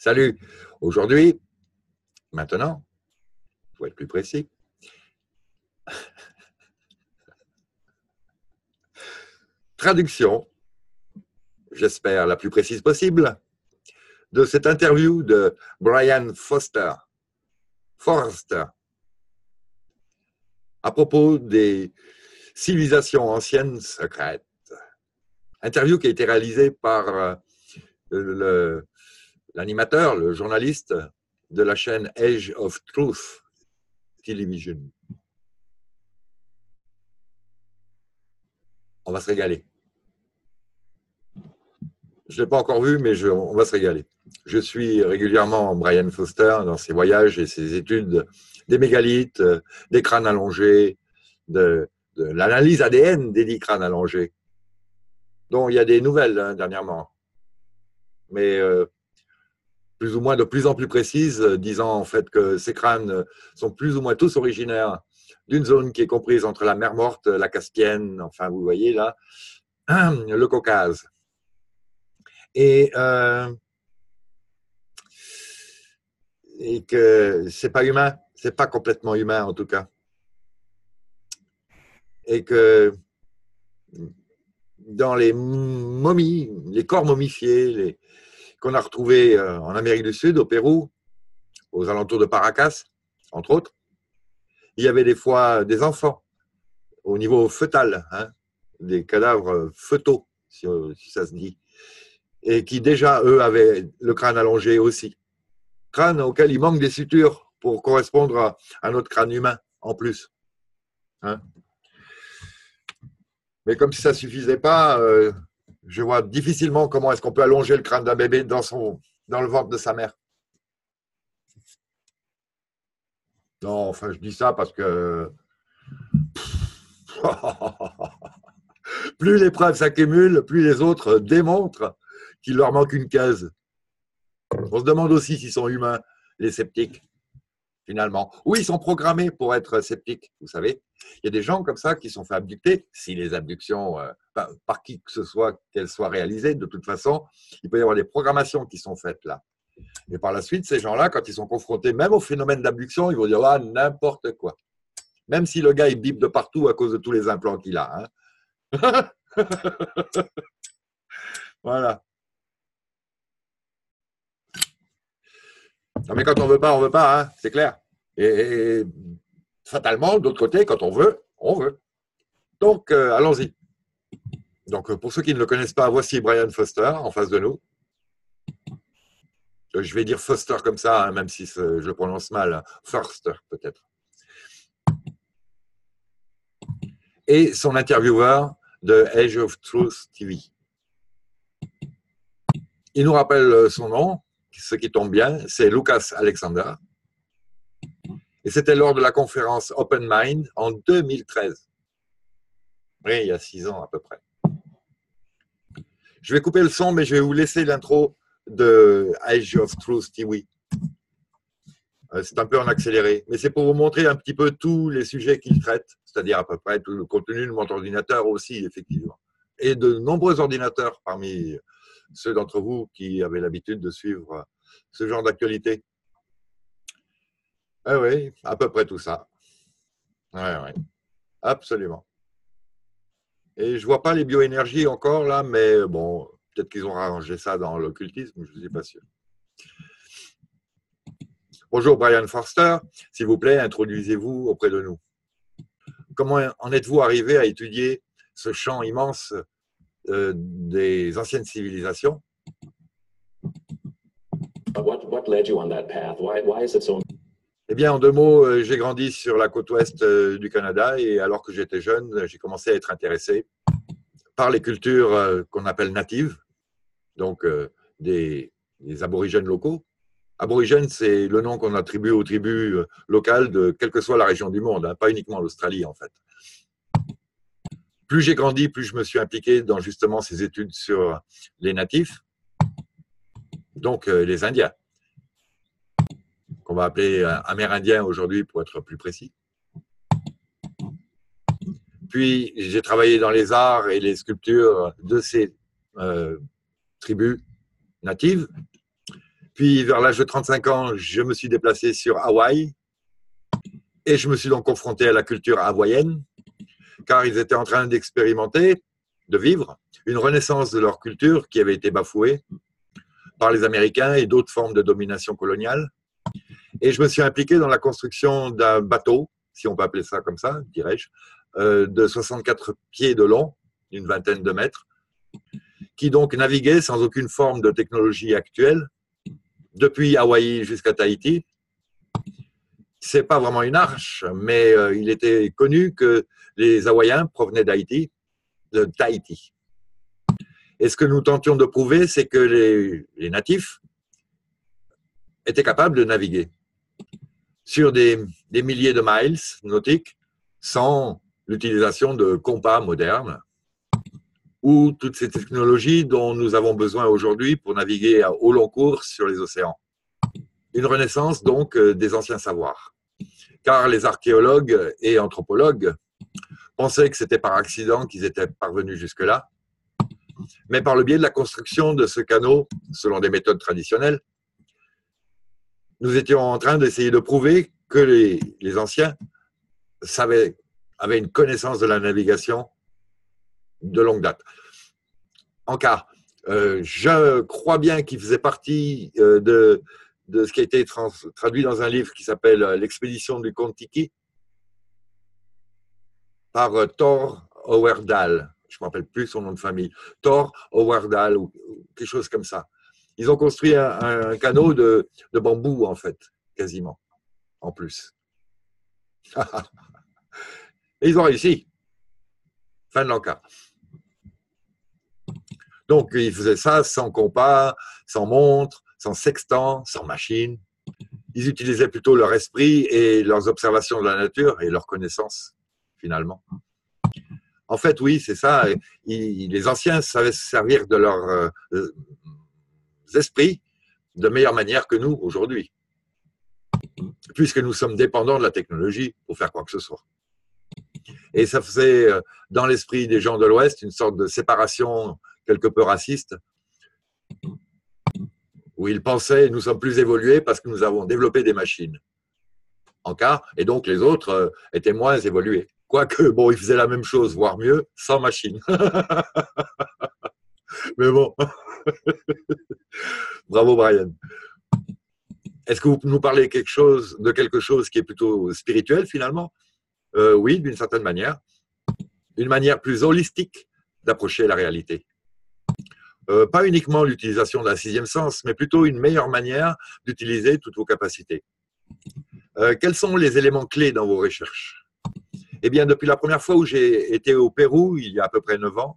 Salut. Aujourd'hui, maintenant, pour être plus précis, traduction, j'espère la plus précise possible, de cette interview de Brian Forster, à propos des civilisations anciennes secrètes. Interview qui a été réalisée par l'animateur, le journaliste de la chaîne Age of Truth Television. On va se régaler. Je ne l'ai pas encore vu, mais on va se régaler. Je suis régulièrement Brian Foster dans ses voyages et ses études des mégalithes, des crânes allongés, de l'analyse ADN des 10 crânes allongés, dont il y a des nouvelles dernièrement, mais plus ou moins de plus en plus précises, disant en fait que ces crânes sont plus ou moins tous originaires d'une zone qui est comprise entre la mer Morte, la Caspienne, enfin vous voyez là, le Caucase. Et que c'est pas humain, c'est pas complètement humain en tout cas. Et que dans les momies, les corps momifiés qu'on a retrouvés en Amérique du Sud, au Pérou, aux alentours de Paracas, entre autres, il y avait des fois des enfants au niveau fœtal, des cadavres fœtaux, si ça se dit, et qui déjà, eux, avaient le crâne allongé aussi. Crâne auquel il manque des sutures pour correspondre à notre crâne humain en plus. Mais comme si ça ne suffisait pas, je vois difficilement comment est-ce qu'on peut allonger le crâne d'un bébé dans le ventre de sa mère. Non, enfin, je dis ça parce que plus les preuves s'accumulent, plus les autres démontrent qu'il leur manque une case. On se demande aussi s'ils sont humains, les sceptiques, finalement. Oui, ils sont programmés pour être sceptiques, vous savez. Il y a des gens comme ça qui sont fait abducter. Si les abductions, par qui que ce soit, qu'elles soient réalisées, de toute façon, il peut y avoir des programmations qui sont faites là. Et par la suite, ces gens-là, quand ils sont confrontés même au phénomène d'abduction, ils vont dire ah, n'importe quoi. Même si le gars, il bip de partout à cause de tous les implants qu'il a. Voilà. Non, mais quand on veut pas, c'est clair. Et fatalement, d'autre côté, quand on veut, on veut. Donc, allons-y. Donc, pour ceux qui ne le connaissent pas, voici Brian Foster en face de nous. Je vais dire Foster comme ça, même si je le prononce mal. Forster, peut-être. Et son intervieweur de Age of Truth TV. Il nous rappelle son nom, ce qui tombe bien, c'est Lucas Alexander. Et c'était lors de la conférence Open Mind en 2013. Oui, il y a 6 ans à peu près. Je vais couper le son, mais je vais vous laisser l'intro de Age of Truth TV. C'est un peu en accéléré, mais c'est pour vous montrer un petit peu tous les sujets qu'il traite, c'est-à-dire à peu près tout le contenu de mon ordinateur aussi, effectivement. Et de nombreux ordinateurs parmi ceux d'entre vous qui avaient l'habitude de suivre ce genre d'actualité. Oui, à peu près tout ça. Oui, absolument. Et je ne vois pas les bioénergies encore là, mais bon, peut-être qu'ils ont arrangé ça dans l'occultisme, je ne suis pas sûr. Bonjour Brian Forster, s'il vous plaît, introduisez-vous auprès de nous. Comment en êtes-vous arrivé à étudier ce champ immense des anciennes civilisations? What led you on that path? Why is it so? Eh bien, en 2 mots, j'ai grandi sur la côte ouest du Canada et alors que j'étais jeune, j'ai commencé à être intéressé par les cultures qu'on appelle natives, donc des aborigènes locaux. Aborigène, c'est le nom qu'on attribue aux tribus locales de quelle que soit la région du monde, pas uniquement l'Australie en fait. Plus j'ai grandi, plus je me suis impliqué dans justement ces études sur les natifs, donc les Indiens, qu'on va appeler Amérindiens aujourd'hui pour être plus précis. Puis j'ai travaillé dans les arts et les sculptures de ces tribus natives. Puis, vers l'âge de 35 ans, je me suis déplacé sur Hawaï et je me suis donc confronté à la culture hawaïenne, car ils étaient en train d'expérimenter, de vivre une renaissance de leur culture qui avait été bafouée par les Américains et d'autres formes de domination coloniale. Et je me suis impliqué dans la construction d'un bateau, si on peut appeler ça comme ça, dirais-je, de 64 pieds de long, une vingtaine de mètres, qui donc naviguait sans aucune forme de technologie actuelle, depuis Hawaï jusqu'à Tahiti. C'est pas vraiment une arche, mais il était connu que les Hawaïens provenaient de Tahiti. Et ce que nous tentions de prouver, c'est que les natifs étaient capables de naviguer sur des milliers de miles nautiques sans l'utilisation de compas modernes ou toutes ces technologies dont nous avons besoin aujourd'hui pour naviguer au long cours sur les océans. Une renaissance donc des anciens savoirs. Car les archéologues et anthropologues pensaient que c'était par accident qu'ils étaient parvenus jusque-là, mais par le biais de la construction de ce canot, selon des méthodes traditionnelles, nous étions en train d'essayer de prouver que les anciens avaient une connaissance de la navigation de longue date. En cas, je crois bien qu'il faisait partie de ce qui a été traduit dans un livre qui s'appelle L'expédition du Kon-Tiki par Thor Heyerdahl. Je ne me rappelle plus son nom de famille. Thor Heyerdahl ou quelque chose comme ça. Ils ont construit un canot de bambou, en fait, quasiment, en plus. Et ils ont réussi. Fin de l'encart. Donc, ils faisaient ça sans compas, sans montre, sans sextant, sans machine. Ils utilisaient plutôt leur esprit et leurs observations de la nature et leurs connaissances, finalement. En fait, oui, c'est ça. Les anciens savaient se servir de leurs esprits de meilleure manière que nous, aujourd'hui, puisque nous sommes dépendants de la technologie pour faire quoi que ce soit. Et ça faisait, dans l'esprit des gens de l'Ouest, une sorte de séparation quelque peu raciste, où ils pensaient nous sommes plus évolués parce que nous avons développé des machines. En cas, et donc les autres étaient moins évolués. Quoique, bon, ils faisaient la même chose, voire mieux, sans machine. Mais bon, bravo Brian. Est-ce que vous nous parlez de quelque chose qui est plutôt spirituel finalement? Oui, d'une certaine manière. Une manière plus holistique d'approcher la réalité. Pas uniquement l'utilisation d'un sixième sens, mais plutôt une meilleure manière d'utiliser toutes vos capacités. Quels sont les éléments clés dans vos recherches? Eh bien, depuis la première fois où j'ai été au Pérou, il y a à peu près 9 ans,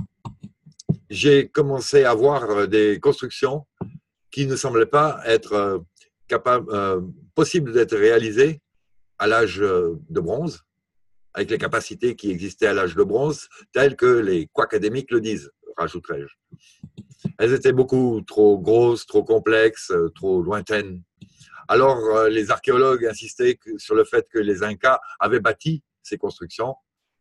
j'ai commencé à voir des constructions qui ne semblaient pas être possibles d'être réalisées à l'âge de bronze, avec les capacités qui existaient à l'âge de bronze, telles que les co-académiques le disent, rajouterais-je. Elles étaient beaucoup trop grosses, trop complexes, trop lointaines. Alors, les archéologues insistaient sur le fait que les Incas avaient bâti ces constructions,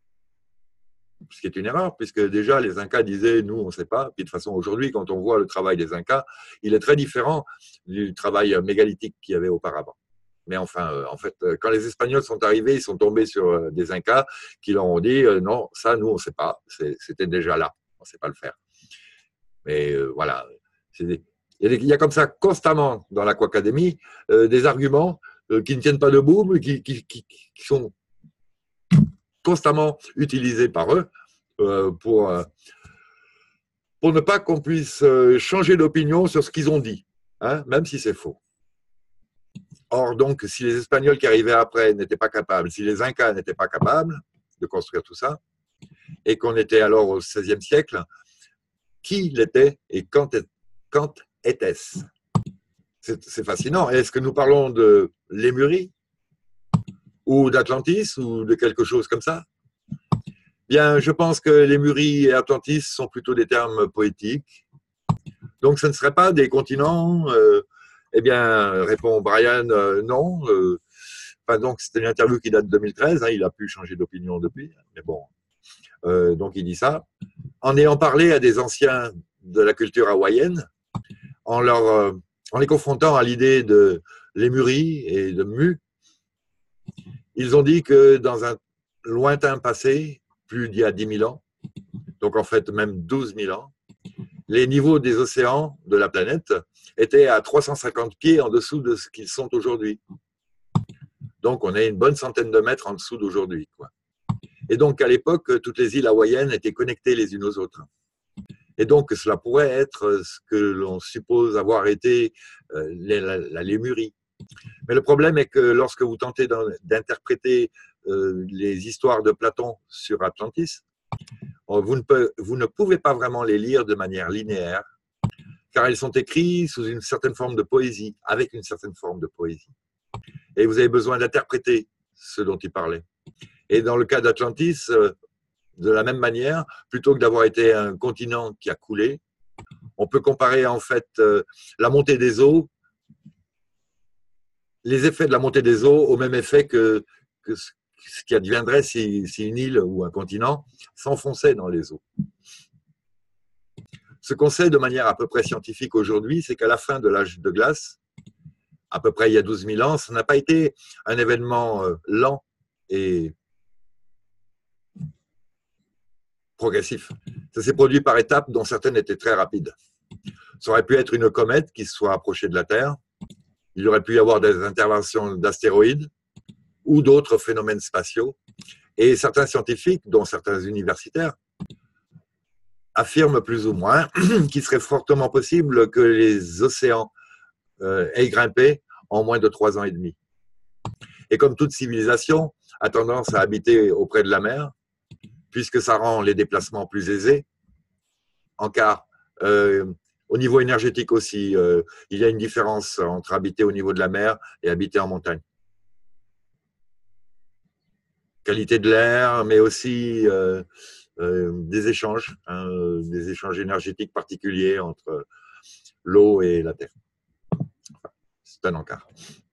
ce qui est une erreur, puisque déjà les Incas disaient « nous, on ne sait pas ». Puis de toute façon, aujourd'hui, quand on voit le travail des Incas, il est très différent du travail mégalithique qu'il y avait auparavant. Mais enfin, en fait, quand les Espagnols sont arrivés, ils sont tombés sur des Incas qui leur ont dit « non, ça, nous, on ne sait pas, c'était déjà là, on ne sait pas le faire ». Mais voilà, il y a comme ça constamment dans l'Aquacadémie des arguments qui ne tiennent pas debout, mais qui sont constamment utilisés par eux pour ne pas qu'on puisse changer d'opinion sur ce qu'ils ont dit, hein, même si c'est faux. Or, donc, si les Espagnols qui arrivaient après n'étaient pas capables, si les Incas n'étaient pas capables de construire tout ça, et qu'on était alors au XVIe siècle, qui l'était et quand était-ce? C'est fascinant. Est-ce que nous parlons de Lémurie ou d'Atlantis ou de quelque chose comme ça? Bien, je pense que Lémurie et Atlantis sont plutôt des termes poétiques. Donc, ce ne seraient pas des continents. Eh bien, répond Brian, non. Enfin, donc, c'était une interview qui date de 2013. Hein, il a pu changer d'opinion depuis. Mais bon, donc il dit ça. En ayant parlé à des anciens de la culture hawaïenne, en leur en les confrontant à l'idée de Lémurie et de Mu, ils ont dit que dans un lointain passé, plus d'il y a 10 000 ans, donc en fait même 12 000 ans, les niveaux des océans de la planète étaient à 350 pieds en dessous de ce qu'ils sont aujourd'hui. Donc on est une bonne centaine de mètres en dessous d'aujourd'hui, quoi. Et donc à l'époque, toutes les îles hawaïennes étaient connectées les unes aux autres. Et donc cela pourrait être ce que l'on suppose avoir été la Lémurie. Mais le problème est que lorsque vous tentez d'interpréter les histoires de Platon sur Atlantis, vous ne pouvez pas vraiment les lire de manière linéaire, car elles sont écrites sous une certaine forme de poésie, avec une certaine forme de poésie. Et vous avez besoin d'interpréter ce dont il parlait. Et dans le cas d'Atlantis, de la même manière, plutôt que d'avoir été un continent qui a coulé, on peut comparer en fait la montée des eaux, les effets de la montée des eaux au même effet que ce qui adviendrait si une île ou un continent s'enfonçait dans les eaux. Ce qu'on sait de manière à peu près scientifique aujourd'hui, c'est qu'à la fin de l'âge de glace, à peu près il y a 12 000 ans, ça n'a pas été un événement lent et progressif. Ça s'est produit par étapes dont certaines étaient très rapides. Ça aurait pu être une comète qui se soit approchée de la Terre. Il y aurait pu y avoir des interventions d'astéroïdes ou d'autres phénomènes spatiaux. Et certains scientifiques, dont certains universitaires, affirment plus ou moins qu'il serait fortement possible que les océans aient grimpé en moins de 3 ans et demi. Et comme toute civilisation a tendance à habiter auprès de la mer, puisque ça rend les déplacements plus aisés, en car au niveau énergétique aussi, il y a une différence entre habiter au niveau de la mer et habiter en montagne. Qualité de l'air, mais aussi des échanges énergétiques particuliers entre l'eau et la terre. C'est un encart.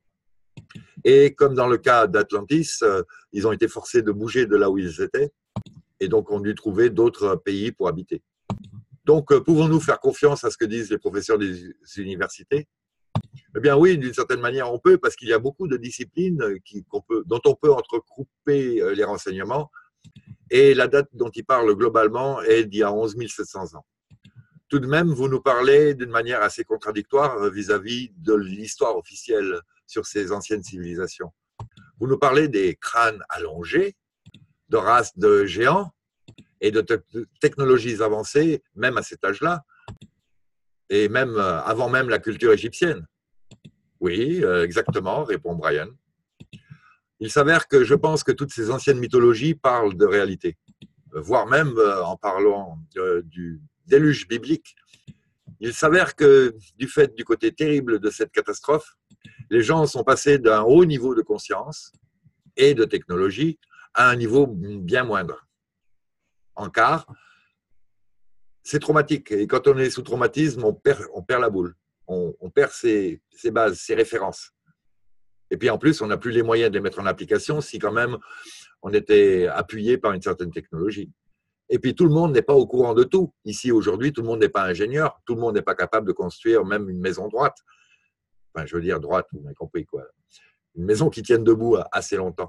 Et comme dans le cas d'Atlantis, ils ont été forcés de bouger de là où ils étaient et donc ont dû trouver d'autres pays pour habiter. Donc, pouvons-nous faire confiance à ce que disent les professeurs des universités? Eh bien oui, d'une certaine manière, on peut, parce qu'il y a beaucoup de disciplines dont on peut entrecouper les renseignements. Et la date dont il parle globalement est d'il y a 11 700 ans. Tout de même, vous nous parlez d'une manière assez contradictoire vis-à-vis de l'histoire officielle sur ces anciennes civilisations. Vous nous parlez des crânes allongés, de races de géants et de technologies avancées, même à cet âge-là, et même avant même la culture égyptienne. Oui, exactement, répond Brian. Il s'avère que je pense que toutes ces anciennes mythologies parlent de réalité, voire même en parlant du déluge biblique. Il s'avère que du fait du côté terrible de cette catastrophe, les gens sont passés d'un haut niveau de conscience et de technologie à un niveau bien moindre. En quart, c'est traumatique. Et quand on est sous traumatisme, on perd la boule. On perd ses bases, ses références. Et puis en plus, on n'a plus les moyens de les mettre en application si quand même on était appuyé par une certaine technologie. Et puis tout le monde n'est pas au courant de tout. Ici, aujourd'hui, tout le monde n'est pas ingénieur, tout le monde n'est pas capable de construire même une maison droite. Enfin, je veux dire droite, vous m'avez compris, quoi. Une maison qui tienne debout assez longtemps,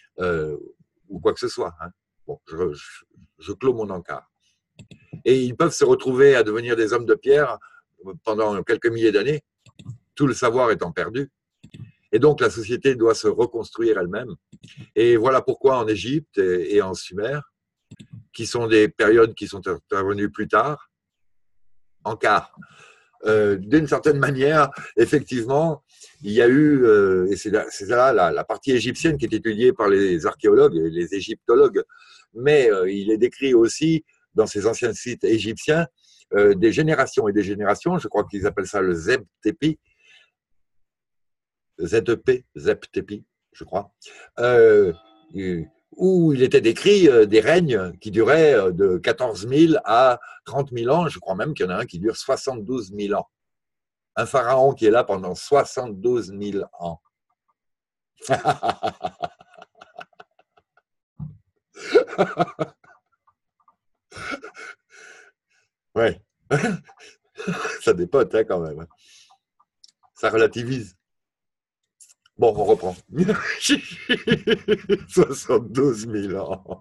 ou quoi que ce soit. Hein. Bon, je clôt mon encart. Et ils peuvent se retrouver à devenir des hommes de pierre pendant quelques milliers d'années, tout le savoir étant perdu. Et donc, la société doit se reconstruire elle-même. Et voilà pourquoi en Égypte et en Sumer, qui sont des périodes qui sont intervenues plus tard, en quart. D'une certaine manière, effectivement, il y a eu, et c'est là la partie égyptienne qui est étudiée par les archéologues et les égyptologues, mais il est décrit aussi dans ces anciens sites égyptiens des générations et des générations, je crois qu'ils appellent ça le Zep-Tepi, Zep-Tepi, je crois, où il était décrit des règnes qui duraient de 14 000 à 30 000 ans. Je crois même qu'il y en a un qui dure 72 000 ans. Un pharaon qui est là pendant 72 000 ans. Ouais, ça dépote hein, quand même. Ça relativise. Bon, on reprend. 72 000 ans.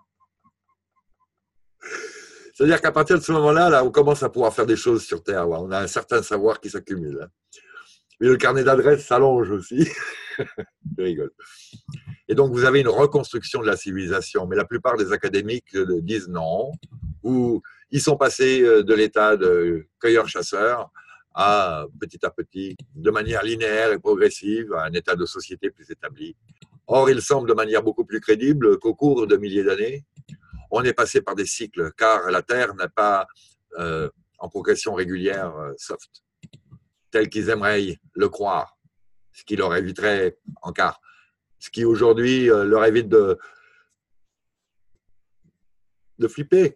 C'est-à-dire qu'à partir de ce moment-là, là, on commence à pouvoir faire des choses sur Terre. Ouais. On a un certain savoir qui s'accumule. Mais le carnet d'adresses s'allonge aussi. Je rigole. Et donc, vous avez une reconstruction de la civilisation. Mais la plupart des académiques disent non. Ou ils sont passés de l'état de cueilleurs-chasseurs à petit, de manière linéaire et progressive, à un état de société plus établi. Or, il semble de manière beaucoup plus crédible qu'au cours de milliers d'années, on est passé par des cycles, car la Terre n'est pas en progression régulière soft, tel qu'ils aimeraient le croire, ce qui leur éviterait en quart. Ce qui aujourd'hui leur évite de flipper.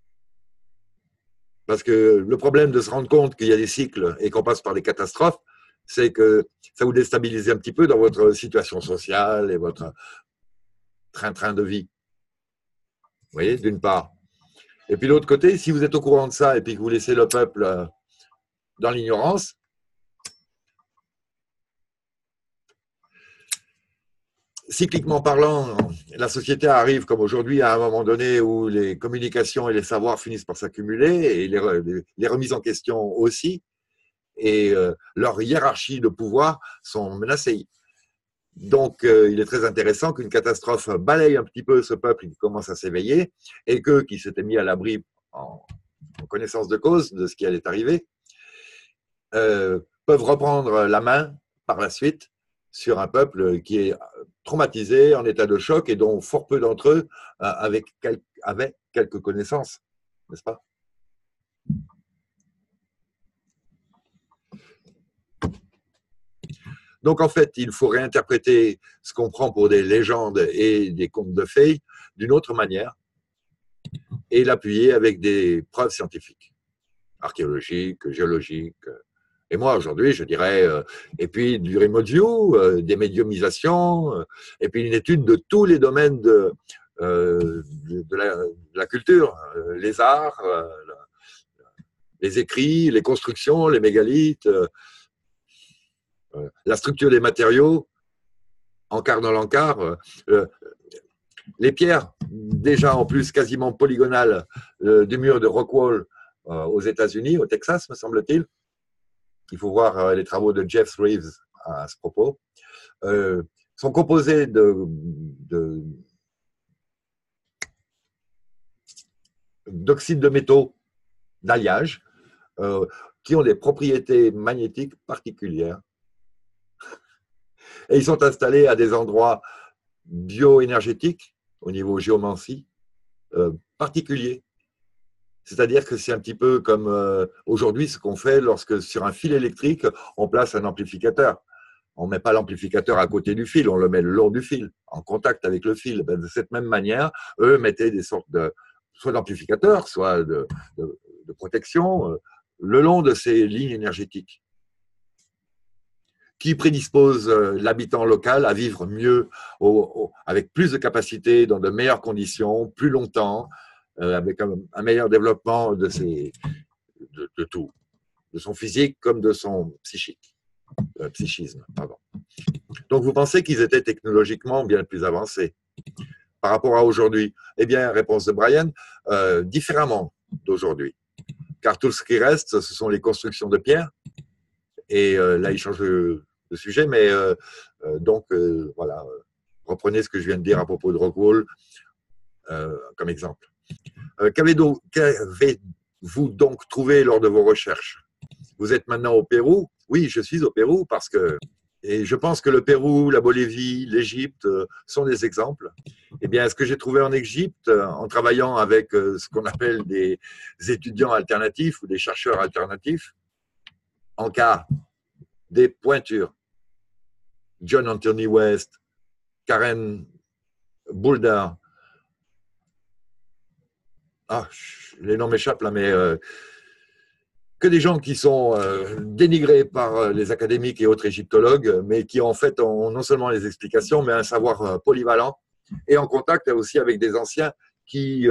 Parce que le problème de se rendre compte qu'il y a des cycles et qu'on passe par des catastrophes, c'est que ça vous déstabilise un petit peu dans votre situation sociale et votre train-train de vie. Vous voyez, d'une part. Et puis de l'autre côté, si vous êtes au courant de ça et puis que vous laissez le peuple dans l'ignorance, cycliquement parlant, la société arrive comme aujourd'hui à un moment donné où les communications et les savoirs finissent par s'accumuler et les remises en question aussi, et leur hiérarchie de pouvoir sont menacées. Donc, il est très intéressant qu'une catastrophe balaye un petit peu ce peuple qui commence à s'éveiller et qu'eux qui s'étaient mis à l'abri en connaissance de cause de ce qui allait arriver, peuvent reprendre la main par la suite sur un peuple qui est traumatisé, en état de choc et dont fort peu d'entre eux avaient quelques connaissances, n'est-ce pas? Donc en fait, il faut réinterpréter ce qu'on prend pour des légendes et des contes de fées d'une autre manière et l'appuyer avec des preuves scientifiques, archéologiques, géologiques. Et moi, aujourd'hui, je dirais, et puis du remote view, des médiumisations, et puis une étude de tous les domaines de la culture, les arts, les écrits, les constructions, les mégalithes, la structure des matériaux, encart dans l'encart, les pierres, déjà en plus quasiment polygonales du mur de Rockwall aux États-Unis, au Texas, me semble-t-il. Il faut voir les travaux de Jeff Reeves à ce propos, sont composés d'oxydes de métaux d'alliage qui ont des propriétés magnétiques particulières. Et ils sont installés à des endroits bioénergétiques, au niveau géomancie, particuliers. C'est-à-dire que c'est un petit peu comme aujourd'hui ce qu'on fait lorsque sur un fil électrique, on place un amplificateur. On ne met pas l'amplificateur à côté du fil, on le met le long du fil, en contact avec le fil. Ben, de cette même manière, eux mettaient des sortes soit d'amplificateurs, soit de protection le long de ces lignes énergétiques qui prédisposent l'habitant local à vivre mieux, avec plus de capacité, dans de meilleures conditions, plus longtemps, avec un meilleur développement de tout, de son physique comme de son psychisme. Pardon. Donc vous pensez qu'ils étaient technologiquement bien plus avancés par rapport à aujourd'hui? Eh bien, réponse de Brian, différemment d'aujourd'hui. Car tout ce qui reste, ce sont les constructions de pierre. Et là, il change de sujet, mais donc, voilà, reprenez ce que je viens de dire à propos de Rockwall comme exemple. Qu'avez-vous donc trouvé lors de vos recherches? Vous êtes maintenant au Pérou? Oui, je suis au Pérou parce que, et je pense que le Pérou, la Bolivie, l'Égypte sont des exemples. Eh bien, ce que j'ai trouvé en Égypte, en travaillant avec ce qu'on appelle des étudiants alternatifs ou des chercheurs alternatifs, en cas des pointures, John Anthony West, Karen Boulder, les noms m'échappent là, mais que des gens qui sont dénigrés par les académiques et autres égyptologues, mais qui en fait ont non seulement les explications, mais un savoir polyvalent, et en contact aussi avec des anciens qui,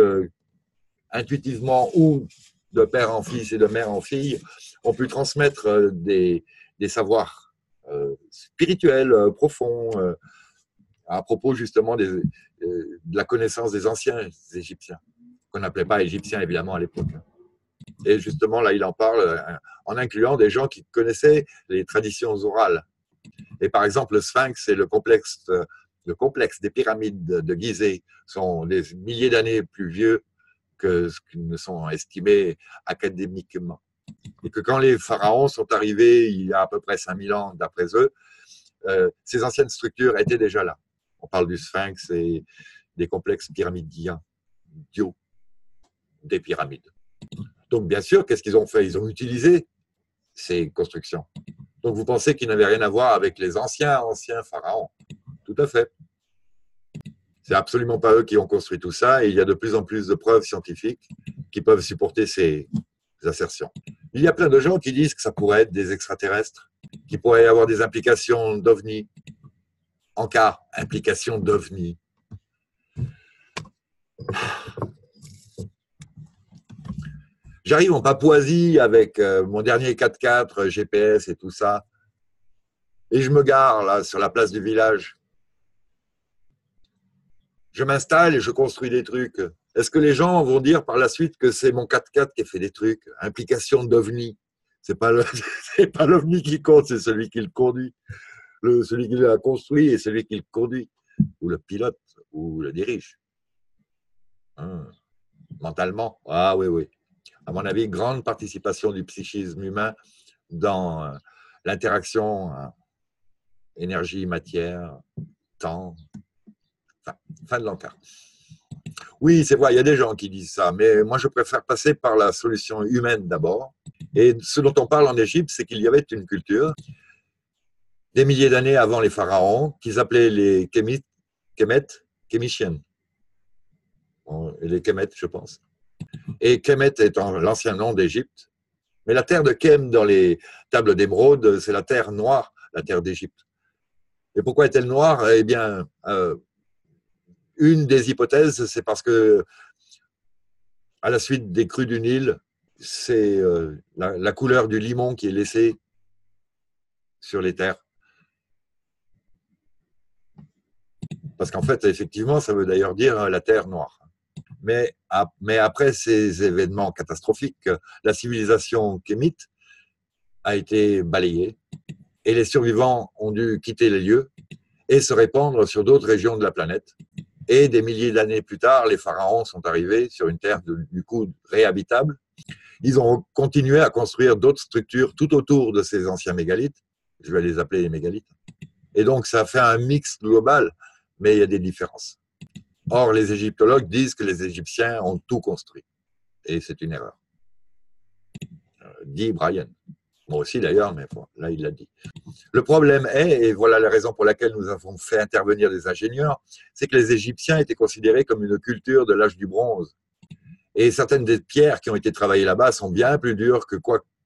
intuitivement ou de père en fils et de mère en fille, ont pu transmettre des des savoirs spirituels profonds à propos justement de la connaissance des anciens Égyptiens, qu'on n'appelait pas Égyptiens évidemment à l'époque. Et justement, là, il en parle en incluant des gens qui connaissaient les traditions orales. Et par exemple, le Sphinx et le complexe des pyramides de Gizeh sont des milliers d'années plus vieux que ce qu'ils ne sont estimés académiquement. Et que quand les pharaons sont arrivés il y a à peu près 5000 ans d'après eux, ces anciennes structures étaient déjà là. On parle du Sphinx et des complexes pyramidiens, des pyramides. Donc, bien sûr, qu'est-ce qu'ils ont fait? Ils ont utilisé ces constructions. Donc, vous pensez qu'ils n'avaient rien à voir avec les anciens pharaons? Tout à fait. C'est absolument pas eux qui ont construit tout ça, et il y a de plus en plus de preuves scientifiques qui peuvent supporter ces assertions. Il y a plein de gens qui disent que ça pourrait être des extraterrestres, qu'il pourrait y avoir des implications d'OVNI. En cas, implication d'OVNI. J'arrive en Papouasie avec mon dernier 4x4, GPS et tout ça. Et je me gare là sur la place du village. Je m'installe et je construis des trucs. Est-ce que les gens vont dire par la suite que c'est mon 4x4 qui a fait des trucs? Implication d'OVNI. C'est pas l'OVNI qui compte, c'est celui qui le conduit. Celui qui l'a construit et celui qui le conduit. Ou le pilote, ou le dirige. Mentalement. Ah oui, oui. À mon avis, grande participation du psychisme humain dans l'interaction énergie, matière, temps. Fin de l'encart. Oui, c'est vrai, il y a des gens qui disent ça, mais moi je préfère passer par la solution humaine d'abord. Et ce dont on parle en Égypte, c'est qu'il y avait une culture, des milliers d'années avant les pharaons, qu'ils appelaient les Kémitiennes. Les Kémètes, je pense. Et Kemet étant l'ancien nom d'Égypte. Mais la terre de Kem dans les tables d'émeraude, c'est la terre noire, la terre d'Égypte. Et pourquoi est-elle noire? Eh bien, une des hypothèses, c'est parce que, à la suite des crues du Nil, c'est la couleur du limon qui est laissée sur les terres. Parce qu'en fait, effectivement, ça veut d'ailleurs dire la terre noire. Mais après ces événements catastrophiques, la civilisation kémite a été balayée et les survivants ont dû quitter les lieux et se répandre sur d'autres régions de la planète. Et des milliers d'années plus tard, les pharaons sont arrivés sur une terre du coup réhabitable. Ils ont continué à construire d'autres structures tout autour de ces anciens mégalithes. Je vais les appeler les mégalithes. Et donc, ça fait un mix global, mais il y a des différences. Or, les égyptologues disent que les Égyptiens ont tout construit. Et c'est une erreur. Dit Brian. Moi aussi d'ailleurs, mais bon, là, il l'a dit. Le problème est, et voilà la raison pour laquelle nous avons fait intervenir des ingénieurs, c'est que les Égyptiens étaient considérés comme une culture de l'âge du bronze. Et certaines des pierres qui ont été travaillées là-bas sont bien plus dures que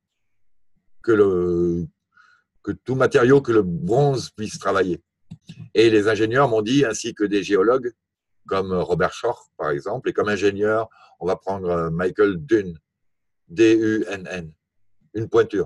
tout matériau que le bronze puisse travailler. Et les ingénieurs m'ont dit, ainsi que des géologues, comme Robert Schorr, par exemple, et comme ingénieur, on va prendre Michael Dunn, D-U-N-N, une pointure.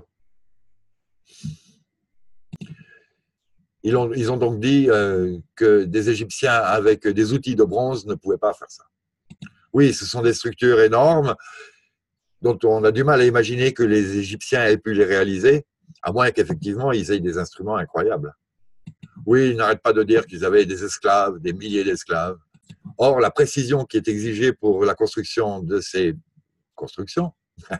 Ils ont donc dit que des Égyptiens avec des outils de bronze ne pouvaient pas faire ça. Oui, ce sont des structures énormes dont on a du mal à imaginer que les Égyptiens aient pu les réaliser, à moins qu'effectivement ils aient des instruments incroyables. Oui, ils n'arrêtent pas de dire qu'ils avaient des esclaves, des milliers d'esclaves. Or, la précision qui est exigée pour la construction de ces constructions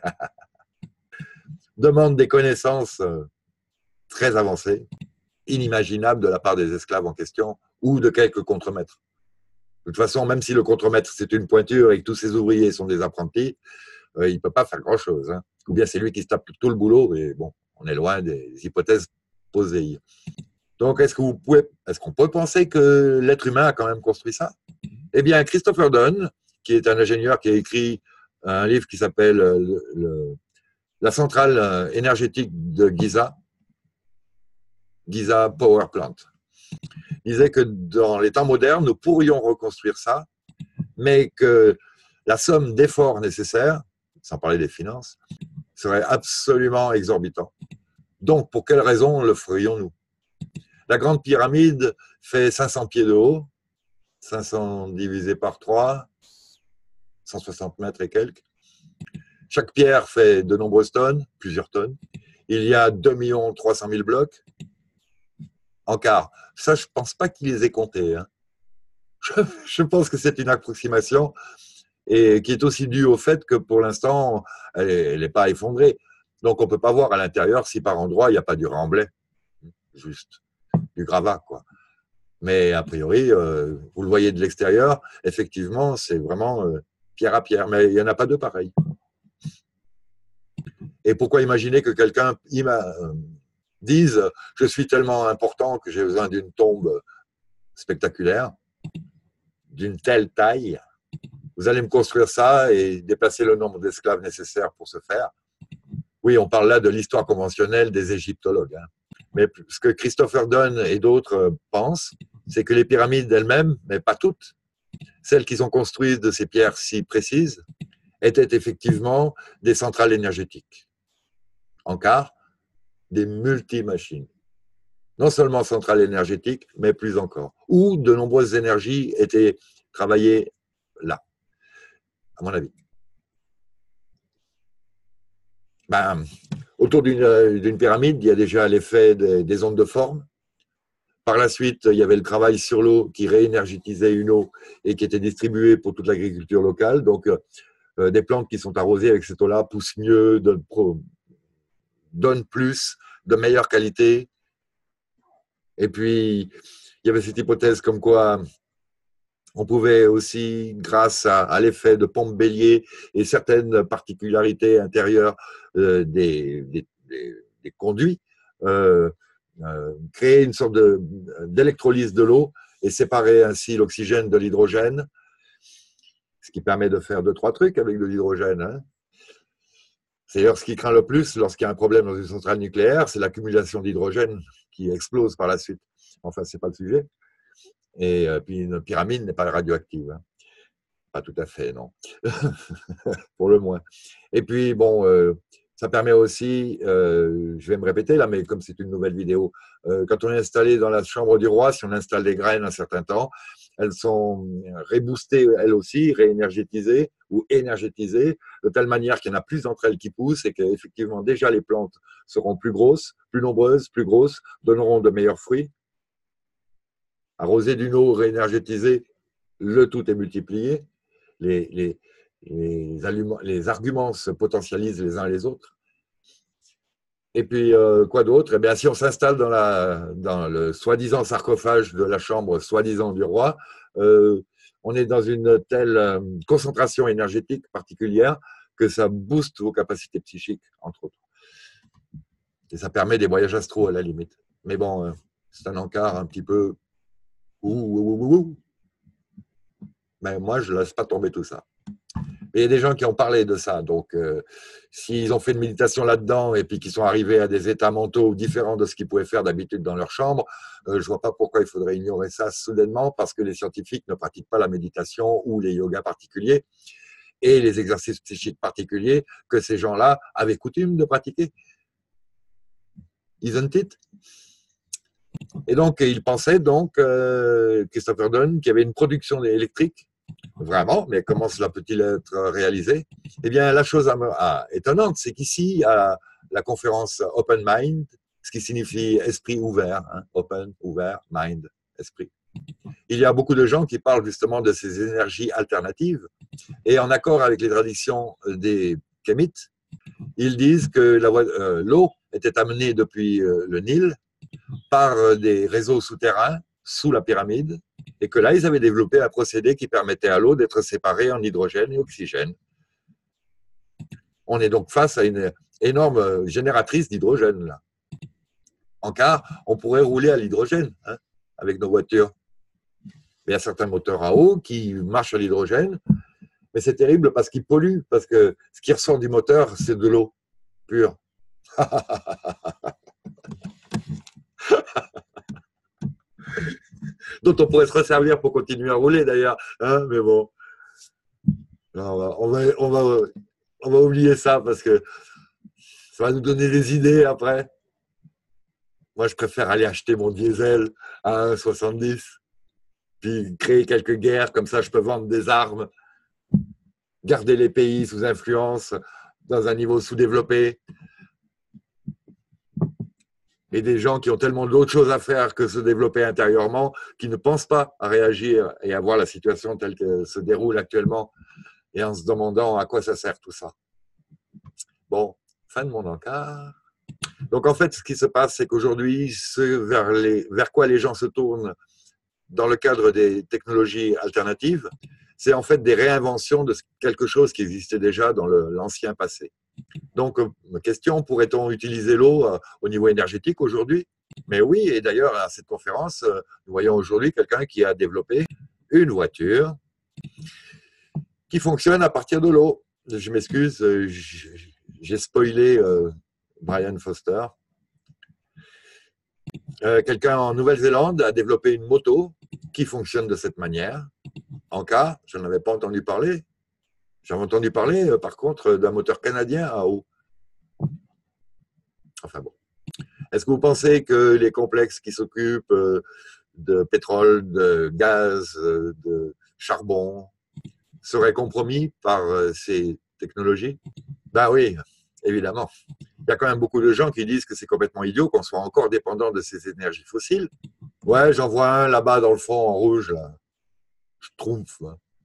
demande des connaissances très avancées, inimaginables de la part des esclaves en question ou de quelques contremaîtres. De toute façon, même si le contremaître c'est une pointure et que tous ses ouvriers sont des apprentis, il ne peut pas faire grand-chose. Hein. Ou bien c'est lui qui se tape tout le boulot, et bon, on est loin des hypothèses posées. Donc, est-ce qu'on peut penser que l'être humain a quand même construit ça? Eh bien, Christopher Dunn, qui est un ingénieur qui a écrit un livre qui s'appelle La centrale énergétique de Giza, Giza Power Plant, disait que dans les temps modernes, nous pourrions reconstruire ça, mais que la somme d'efforts nécessaires, sans parler des finances, serait absolument exorbitant. Donc, pour quelle raison le ferions-nous? La grande pyramide fait 500 pieds de haut, 500 divisé par 3, 160 mètres et quelques. Chaque pierre fait de nombreuses tonnes, plusieurs tonnes. Il y a 2 300 000 blocs en quart. Ça, je ne pense pas qu'il les ait comptés. Hein. Je pense que c'est une approximation et qui est aussi due au fait que pour l'instant, elle n'est pas effondrée. Donc, on ne peut pas voir à l'intérieur si par endroit, il n'y a pas du remblai, juste du gravat, quoi. Mais a priori, vous le voyez de l'extérieur, effectivement, c'est vraiment pierre à pierre. Mais il n'y en a pas deux pareils. Et pourquoi imaginer que quelqu'un dise « je suis tellement important que j'ai besoin d'une tombe spectaculaire, d'une telle taille, vous allez me construire ça et déplacer le nombre d'esclaves nécessaires pour ce faire ». Oui, on parle là de l'histoire conventionnelle des égyptologues. Hein. Mais ce que Christopher Dunn et d'autres pensent, c'est que les pyramides elles-mêmes, mais pas toutes, celles qu'ils ont construites de ces pierres si précises, étaient effectivement des centrales énergétiques. En quart, des multi-machines. Non seulement centrales énergétiques, mais plus encore. Où de nombreuses énergies étaient travaillées là, à mon avis. Ben, autour d'une pyramide, il y a déjà l'effet des ondes de forme. Par la suite, il y avait le travail sur l'eau qui réénergétisait une eau et qui était distribuée pour toute l'agriculture locale. Donc, des plantes qui sont arrosées avec cette eau-là poussent mieux, donnent plus, de meilleure qualité. Et puis, il y avait cette hypothèse comme quoi on pouvait aussi, grâce à l'effet de pompe Bélier et certaines particularités intérieures des conduits, créer une sorte d'électrolyse de l'eau et séparer ainsi l'oxygène de l'hydrogène, ce qui permet de faire 2-3 trucs avec de l'hydrogène. Hein. C'est d'ailleurs ce qui craint le plus lorsqu'il y a un problème dans une centrale nucléaire, c'est l'accumulation d'hydrogène qui explose par la suite. Enfin, ce n'est pas le sujet. Et puis une pyramide n'est pas radioactive. Hein. Pas tout à fait, non. Pour le moins. Et puis, bon, ça permet aussi, je vais me répéter là, mais comme c'est une nouvelle vidéo, quand on est installé dans la chambre du roi, si on installe des graines un certain temps, elles sont reboostées, elles aussi, réénergétisées ou énergétisées, de telle manière qu'il y en a plus d'entre elles qui poussent et qu'effectivement, déjà, les plantes seront plus grosses, plus nombreuses, plus grosses, donneront de meilleurs fruits. Arrosé d'une eau réénergétisée, le tout est multiplié. Les arguments se potentialisent les uns les autres. Et puis, quoi d'autre? Eh bien, si on s'installe dans le soi-disant sarcophage de la chambre soi-disant du roi, on est dans une telle concentration énergétique particulière que ça booste vos capacités psychiques, entre autres. Et ça permet des voyages astraux à la limite. Mais bon, c'est un encart un petit peu... Mais moi, je ne laisse pas tomber tout ça. Et il y a des gens qui ont parlé de ça. Donc, s'ils ont fait une méditation là-dedans et puis qu'ils sont arrivés à des états mentaux différents de ce qu'ils pouvaient faire d'habitude dans leur chambre, je ne vois pas pourquoi il faudrait ignorer ça soudainement parce que les scientifiques ne pratiquent pas la méditation ou les yogas particuliers et les exercices psychiques particuliers que ces gens-là avaient coutume de pratiquer. Isn't it? Et donc, il pensait donc, Christopher Dunn, qu'il y avait une production électrique, vraiment, mais comment cela peut-il être réalisé? Eh bien, la chose étonnante, c'est qu'ici, à la conférence Open Mind, ce qui signifie esprit ouvert, hein, open, ouvert, mind, esprit, il y a beaucoup de gens qui parlent justement de ces énergies alternatives, et en accord avec les traditions des Kémites, ils disent que l'eau était amenée depuis le Nil par des réseaux souterrains sous la pyramide et que là, ils avaient développé un procédé qui permettait à l'eau d'être séparée en hydrogène et oxygène. On est donc face à une énorme génératrice d'hydrogène là. En cas, on pourrait rouler à l'hydrogène hein, avec nos voitures. Il y a certains moteurs à eau qui marchent à l'hydrogène, mais c'est terrible parce qu'ils polluent, parce que ce qui ressort du moteur, c'est de l'eau pure. Dont on pourrait se resservir pour continuer à rouler d'ailleurs. Hein, mais bon, on va oublier ça parce que ça va nous donner des idées après. Moi, je préfère aller acheter mon diesel à 1,70, puis créer quelques guerres, comme ça je peux vendre des armes, garder les pays sous influence dans un niveau sous-développé, et des gens qui ont tellement d'autres choses à faire que se développer intérieurement, qui ne pensent pas à réagir et à voir la situation telle qu'elle se déroule actuellement, et en se demandant à quoi ça sert tout ça. Bon, fin de mon encart. Donc en fait, ce qui se passe, c'est qu'aujourd'hui, vers quoi les gens se tournent dans le cadre des technologies alternatives, c'est en fait des réinventions de quelque chose qui existait déjà dans l'ancien passé. Donc, question, pourrait-on utiliser l'eau au niveau énergétique aujourd'hui? Mais oui, et d'ailleurs, à cette conférence, nous voyons aujourd'hui quelqu'un qui a développé une voiture qui fonctionne à partir de l'eau. Je m'excuse, j'ai spoilé Brian Foster. Quelqu'un en Nouvelle-Zélande a développé une moto qui fonctionne de cette manière. En cas, je n'en avais pas entendu parler. J'avais entendu parler, par contre, d'un moteur canadien à eau. Enfin bon. Est-ce que vous pensez que les complexes qui s'occupent de pétrole, de gaz, de charbon seraient compromis par ces technologies? Ben oui, évidemment. Il y a quand même beaucoup de gens qui disent que c'est complètement idiot qu'on soit encore dépendant de ces énergies fossiles. Ouais, j'en vois un là-bas dans le fond en rouge, là. Schtroumpf.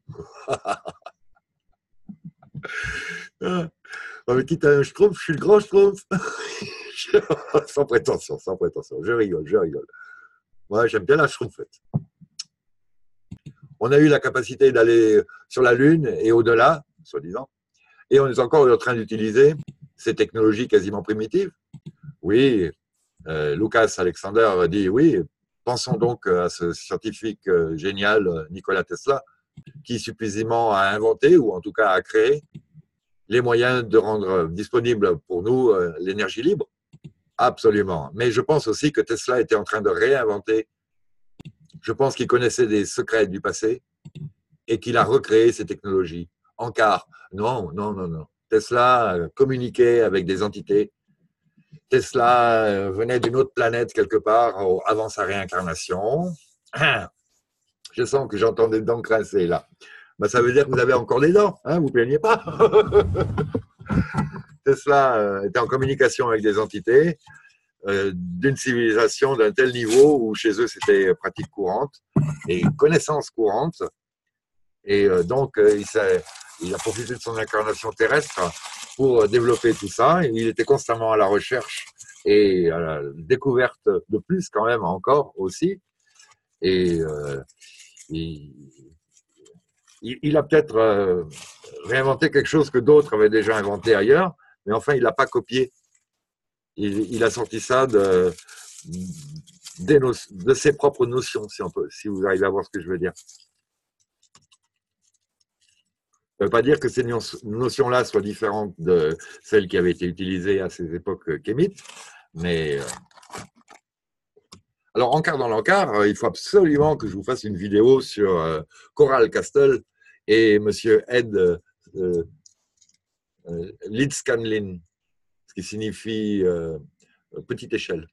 Mais quitte à un Schtroumpf, je suis le grand Schtroumpf. Sans prétention, sans prétention. Je rigole, je rigole. Moi, j'aime bien la Schtroumpfette. On a eu la capacité d'aller sur la Lune et au-delà, soi-disant, et on est encore en train d'utiliser ces technologies quasiment primitives. Oui, Lucas Alexander dit oui, pensons donc à ce scientifique génial, Nikola Tesla, qui supposément a inventé, ou en tout cas a créé, les moyens de rendre disponible pour nous l'énergie libre. Absolument. Mais je pense aussi que Tesla était en train de réinventer. Je pense qu'il connaissait des secrets du passé et qu'il a recréé ces technologies. En quart, non, non, non, non. Tesla communiquait avec des entités. Tesla venait d'une autre planète quelque part avant sa réincarnation. Je sens que j'entends des dents grincer là. Ben, ça veut dire que vous avez encore des dents, hein, vous ne plaignez pas. Tesla était en communication avec des entités d'une civilisation d'un tel niveau où chez eux c'était pratique courante et connaissance courante. Et donc il a profité de son incarnation terrestre pour développer tout ça. Et il était constamment à la recherche et à la découverte de plus quand même encore aussi. Et il a peut-être réinventé quelque chose que d'autres avaient déjà inventé ailleurs, mais enfin, il n'a pas copié. Il a sorti ça de ses propres notions, si vous arrivez à voir ce que je veux dire. Ça ne veut pas dire que ces notions-là soient différentes de celles qui avaient été utilisées à ces époques kémites, mais... Alors, encart dans l'encart, il faut absolument que je vous fasse une vidéo sur Coral Castle et Monsieur Ed Lidscanlin, ce qui signifie petite échelle.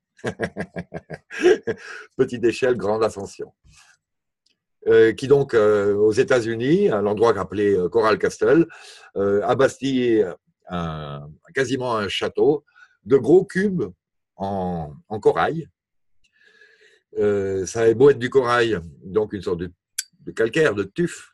Petite échelle, grande ascension. Qui donc, aux États-Unis, à l'endroit appelé Coral Castle, a bâti quasiment un château de gros cubes en corail. Ça avait beau être du corail, donc une sorte de calcaire, de tuf.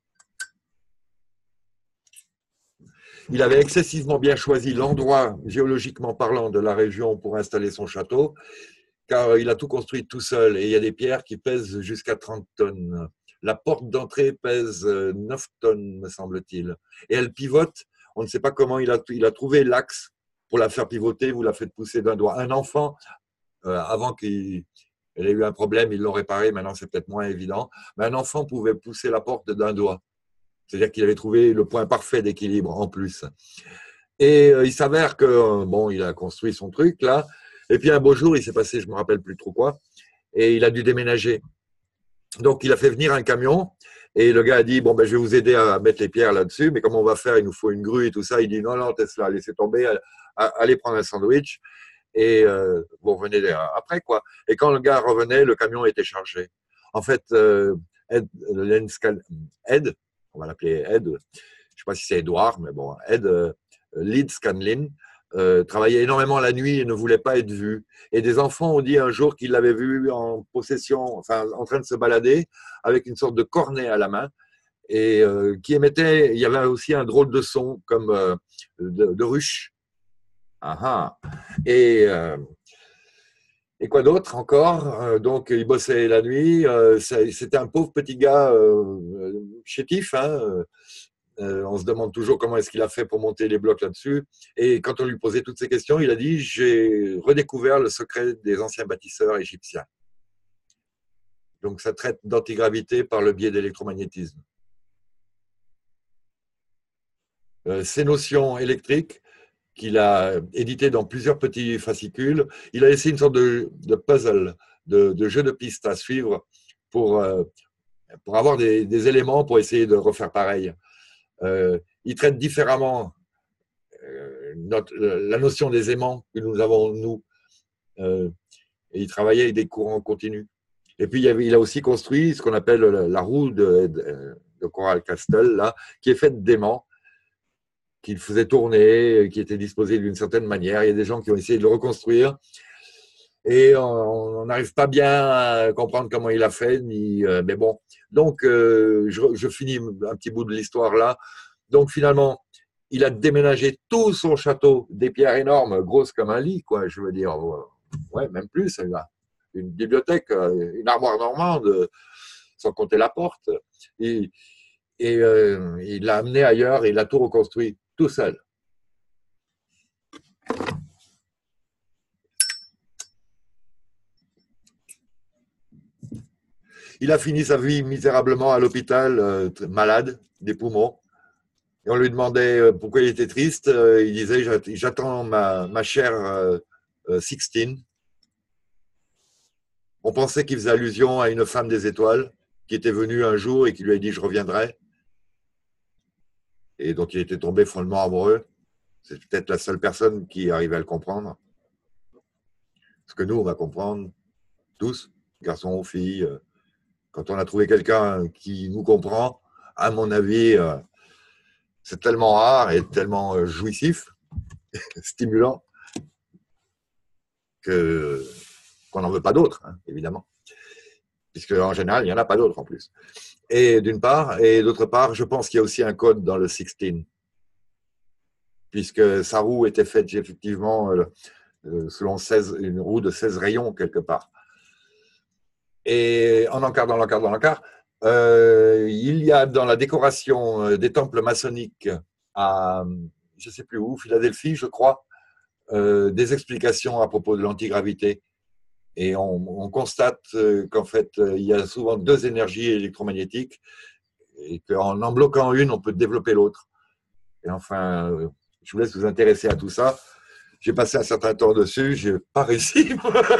Il avait excessivement bien choisi l'endroit, géologiquement parlant, de la région pour installer son château, car il a tout construit tout seul et il y a des pierres qui pèsent jusqu'à 30 tonnes. La porte d'entrée pèse 9 tonnes, me semble-t-il. Et elle pivote, on ne sait pas comment il a trouvé l'axe pour la faire pivoter, vous la faites pousser d'un doigt. Un enfant, avant qu'il ait eu un problème, ils l'ont réparé, maintenant c'est peut-être moins évident, mais un enfant pouvait pousser la porte d'un doigt. C'est-à-dire qu'il avait trouvé le point parfait d'équilibre en plus. Et il s'avère que, bon, il a construit son truc là, et puis un beau jour, il s'est passé, je ne me rappelle plus trop quoi, et il a dû déménager. Donc, il a fait venir un camion, et le gars a dit, bon, ben, je vais vous aider à mettre les pierres là-dessus, mais comment on va faire? Il nous faut une grue et tout ça. Il dit, non, non, Tesla, laissez tomber, allez prendre un sandwich. Et vous revenez après, quoi. Et quand le gars revenait, le camion était chargé. En fait, Ed, on va l'appeler Ed, je ne sais pas si c'est Edouard, mais bon, Ed Leeds Scanlin, travaillait énormément la nuit et ne voulait pas être vu. Et des enfants ont dit un jour qu'ils l'avaient vu en possession, enfin en train de se balader avec une sorte de cornet à la main et qui émettait, il y avait aussi un drôle de son comme de ruche. Ah, ah. Et quoi d'autre encore? Donc, il bossait la nuit. C'était un pauvre petit gars chétif. Hein. On se demande toujours comment est-ce qu'il a fait pour monter les blocs là-dessus. Et quand on lui posait toutes ces questions, il a dit: j'ai redécouvert le secret des anciens bâtisseurs égyptiens. Donc, ça traite d'antigravité par le biais d'électromagnétisme. Ces notions électriques qu'il a édité dans plusieurs petits fascicules. Il a laissé une sorte de puzzle, de jeu de pistes à suivre pour avoir des éléments pour essayer de refaire pareil. Il traite différemment la notion des aimants que nous avons, nous. Et il travaillait avec des courants continus. Et puis, il a aussi construit ce qu'on appelle la roue de Coral Castle, là, qui est faite d'aimants qu'il faisait tourner, qui était disposé d'une certaine manière. Il y a des gens qui ont essayé de le reconstruire et on n'arrive pas bien à comprendre comment il a fait. Mais bon, donc je finis un petit bout de l'histoire là. Donc finalement, il a déménagé tout son château, des pierres énormes, grosses comme un lit, quoi. Je veux dire, ouais, même plus. Une bibliothèque, une armoire normande, sans compter la porte. Et il l'a amené ailleurs et il a tout reconstruit tout seul. Il a fini sa vie misérablement à l'hôpital, malade des poumons. Et on lui demandait pourquoi il était triste. Il disait: j'attends ma chère Sixtine. On pensait qu'il faisait allusion à une femme des étoiles qui était venue un jour et qui lui a dit: je reviendrai. Et donc il était tombé follement amoureux. C'est peut-être la seule personne qui arrivait à le comprendre. Parce que nous, on va comprendre tous, garçons ou filles. Quand on a trouvé quelqu'un qui nous comprend, à mon avis, c'est tellement rare et tellement jouissif, stimulant, qu'on n'en veut pas d'autres, hein, évidemment. Puisque en général, il n'y en a pas d'autres en plus. Et d'une part, et d'autre part, je pense qu'il y a aussi un code dans le 16, puisque sa roue était faite effectivement selon une roue de 16 rayons quelque part. Et en encart, dans l'encart, il y a dans la décoration des temples maçonniques à, je ne sais plus où, Philadelphie, je crois, des explications à propos de l'antigravité. Et on constate qu'en fait, il y a souvent deux énergies électromagnétiques et qu'en bloquant une, on peut développer l'autre. Et enfin, je vous laisse vous intéresser à tout ça. J'ai passé un certain temps dessus, je n'ai pas réussi.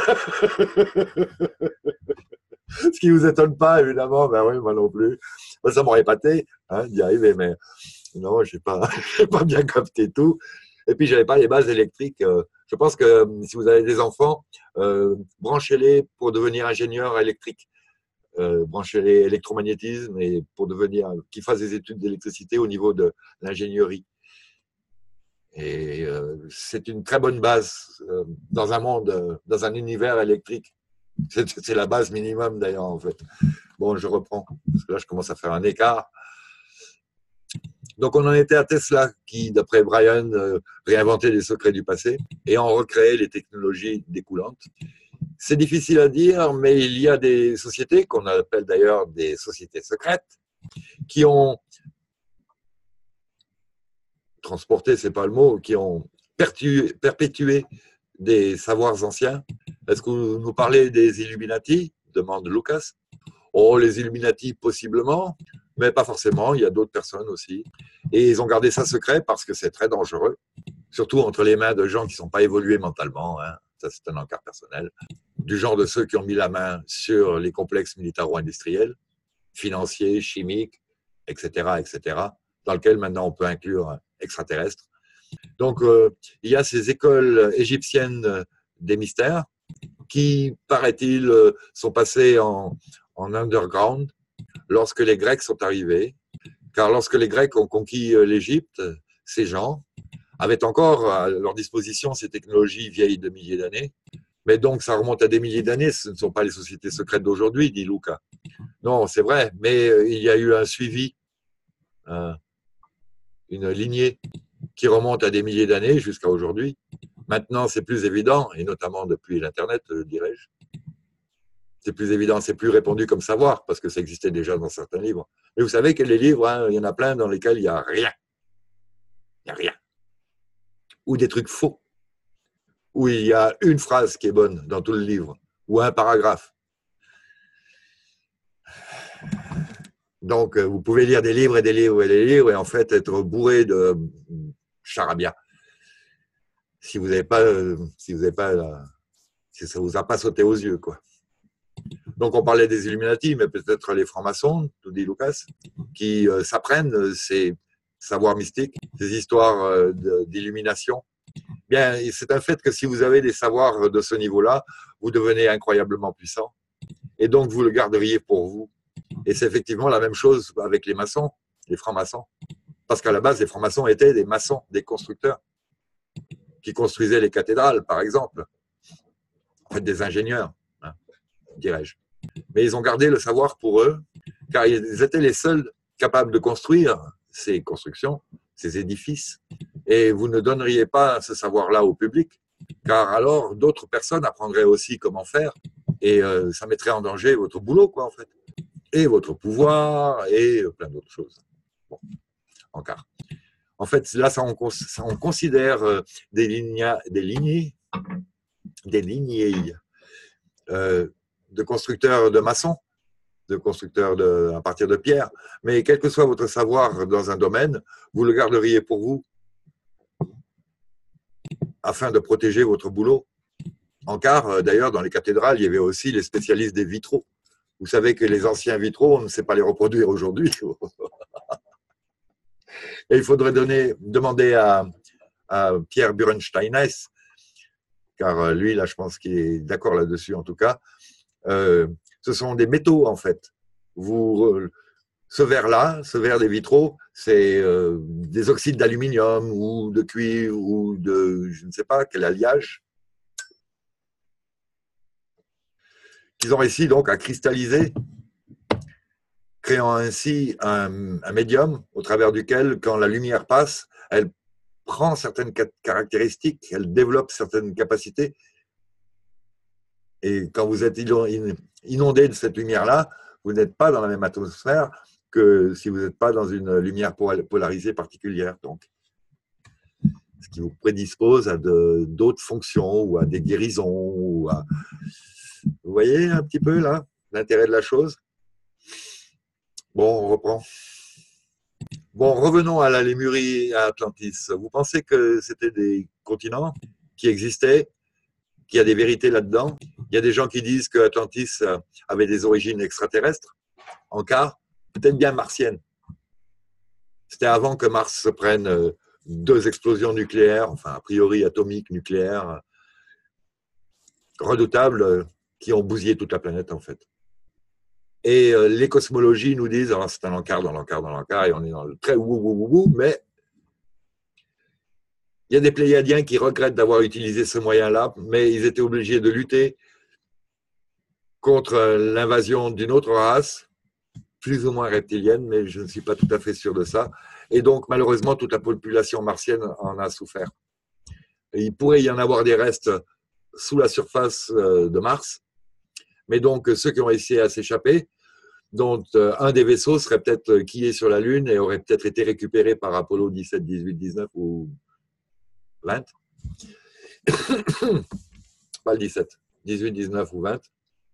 Ce qui ne vous étonne pas, évidemment, ben oui, moi non plus. Moi, ça m'aurait épaté d'y arriver, mais non, je n'ai pas bien capté tout. Et puis, je n'avais pas les bases électriques. Je pense que si vous avez des enfants, branchez-les pour devenir ingénieur électrique. Branchez-les électromagnétisme et pour qu'ils fassent des études d'électricité au niveau de l'ingénierie. Et c'est une très bonne base dans un monde, dans un univers électrique. C'est la base minimum d'ailleurs en fait. Bon, je reprends, parce que là je commence à faire un écart. Donc on en était à Tesla qui, d'après Brian, réinventait les secrets du passé et en recréait les technologies découlantes. C'est difficile à dire, mais il y a des sociétés, qu'on appelle d'ailleurs des sociétés secrètes, qui ont transporté, c'est pas le mot, qui ont perpétué des savoirs anciens. Est-ce que vous nous parlez des Illuminati? Demande Lucas. Oh, les Illuminati, possiblement, mais pas forcément. Il y a d'autres personnes aussi. Et ils ont gardé ça secret parce que c'est très dangereux, surtout entre les mains de gens qui ne sont pas évolués mentalement. Hein. Ça, c'est un encart personnel. Du genre de ceux qui ont mis la main sur les complexes militaro-industriels, financiers, chimiques, etc., dans lequel maintenant on peut inclure extraterrestres. Donc, il y a ces écoles égyptiennes des mystères qui, paraît-il, sont passés en underground lorsque les Grecs sont arrivés. Car lorsque les Grecs ont conquis l'Égypte, ces gens avaient encore à leur disposition ces technologies vieilles de milliers d'années. Mais donc, ça remonte à des milliers d'années. Ce ne sont pas les sociétés secrètes d'aujourd'hui, dit Luca. Non, c'est vrai, mais il y a eu un suivi, une lignée qui remonte à des milliers d'années jusqu'à aujourd'hui. Maintenant, c'est plus évident, et notamment depuis l'Internet, dirais-je. C'est plus évident, c'est plus répandu comme savoir, parce que ça existait déjà dans certains livres. Mais vous savez que les livres, hein, il y en a plein dans lesquels il n'y a rien. Il n'y a rien. Ou des trucs faux. Ou il y a une phrase qui est bonne dans tout le livre, ou un paragraphe. Donc, vous pouvez lire des livres et des livres et des livres, et en fait être bourré de charabia. Si vous n'avez pas, si ça vous a pas sauté aux yeux, quoi. Donc, on parlait des Illuminati, mais peut-être les francs-maçons, tout dit Lucas, qui s'apprennent ces savoirs mystiques, ces histoires d'illumination. Bien, c'est un fait que si vous avez des savoirs de ce niveau-là, vous devenez incroyablement puissant. Et donc, vous le garderiez pour vous. Et c'est effectivement la même chose avec les maçons, les francs-maçons. Parce qu'à la base, les francs-maçons étaient des maçons, des constructeurs, qui construisaient les cathédrales, par exemple. En fait, des ingénieurs, hein, dirais-je. Mais ils ont gardé le savoir pour eux, car ils étaient les seuls capables de construire ces constructions, ces édifices. Et vous ne donneriez pas ce savoir-là au public, car alors d'autres personnes apprendraient aussi comment faire, et ça mettrait en danger votre boulot, quoi, en fait. Et votre pouvoir, et plein d'autres choses. Bon, encore. En fait, là, on considère des lignées de constructeurs de maçons, de constructeurs à partir de pierre. Mais quel que soit votre savoir dans un domaine, vous le garderiez pour vous afin de protéger votre boulot. En quart, d'ailleurs, dans les cathédrales, il y avait aussi les spécialistes des vitraux. Vous savez que les anciens vitraux, on ne sait pas les reproduire aujourd'hui. Et il faudrait demander à Pierre Burensteines, car lui, là, je pense qu'il est d'accord là-dessus en tout cas. Ce sont des métaux, en fait. Ce verre-là, ce verre des vitraux, c'est des oxydes d'aluminium ou de cuivre ou de, je ne sais pas, quel alliage, qu'ils ont réussi donc à cristalliser, créant ainsi un médium au travers duquel, quand la lumière passe, elle prend certaines caractéristiques, elle développe certaines capacités. Et quand vous êtes inondé de cette lumière-là, vous n'êtes pas dans la même atmosphère que si vous n'êtes pas dans une lumière polarisée particulière. Donc, ce qui vous prédispose à d'autres fonctions ou à des guérisons. Ou à... Vous voyez un petit peu là l'intérêt de la chose? Bon, on reprend. Bon, revenons à la Lémurie et à Atlantis. Vous pensez que c'était des continents qui existaient, qu'il y a des vérités là-dedans? Il y a des gens qui disent que Atlantis avait des origines extraterrestres, en quart, peut-être bien martiennes. C'était avant que Mars se prenne 2 explosions nucléaires, enfin a priori atomiques, nucléaires, redoutables, qui ont bousillé toute la planète en fait. Et les cosmologies nous disent, alors c'est un encart dans l'encart dans l'encart, et on est dans le très wou, mais il y a des Pléiadiens qui regrettent d'avoir utilisé ce moyen-là, mais ils étaient obligés de lutter contre l'invasion d'une autre race, plus ou moins reptilienne, mais je ne suis pas tout à fait sûr de ça. Et donc, malheureusement, toute la population martienne en a souffert. Et il pourrait y en avoir des restes sous la surface de Mars, mais donc ceux qui ont essayé à s'échapper, dont un des vaisseaux serait peut-être quillé sur la Lune et aurait peut-être été récupéré par Apollo 17, 18, 19 ou 20. Pas le 17, 18, 19 ou 20.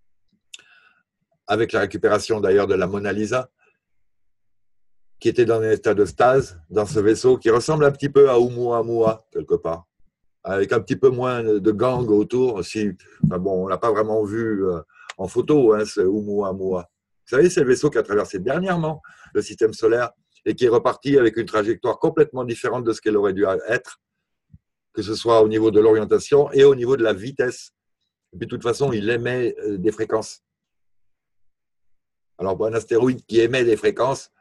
Avec la récupération d'ailleurs de la Mona Lisa, qui était dans un état de stase, dans ce vaisseau, qui ressemble un petit peu à Oumuamua, quelque part, avec un petit peu moins de gang autour. Bon, on ne l'a pas vraiment vu en photo, hein, ce Oumuamua. Vous savez, c'est le vaisseau qui a traversé dernièrement le système solaire et qui est reparti avec une trajectoire complètement différente de ce qu'elle aurait dû être. que ce soit au niveau de l'orientation et au niveau de la vitesse. Et puis de toute façon, il émet des fréquences. Alors, un astéroïde qui émet des fréquences,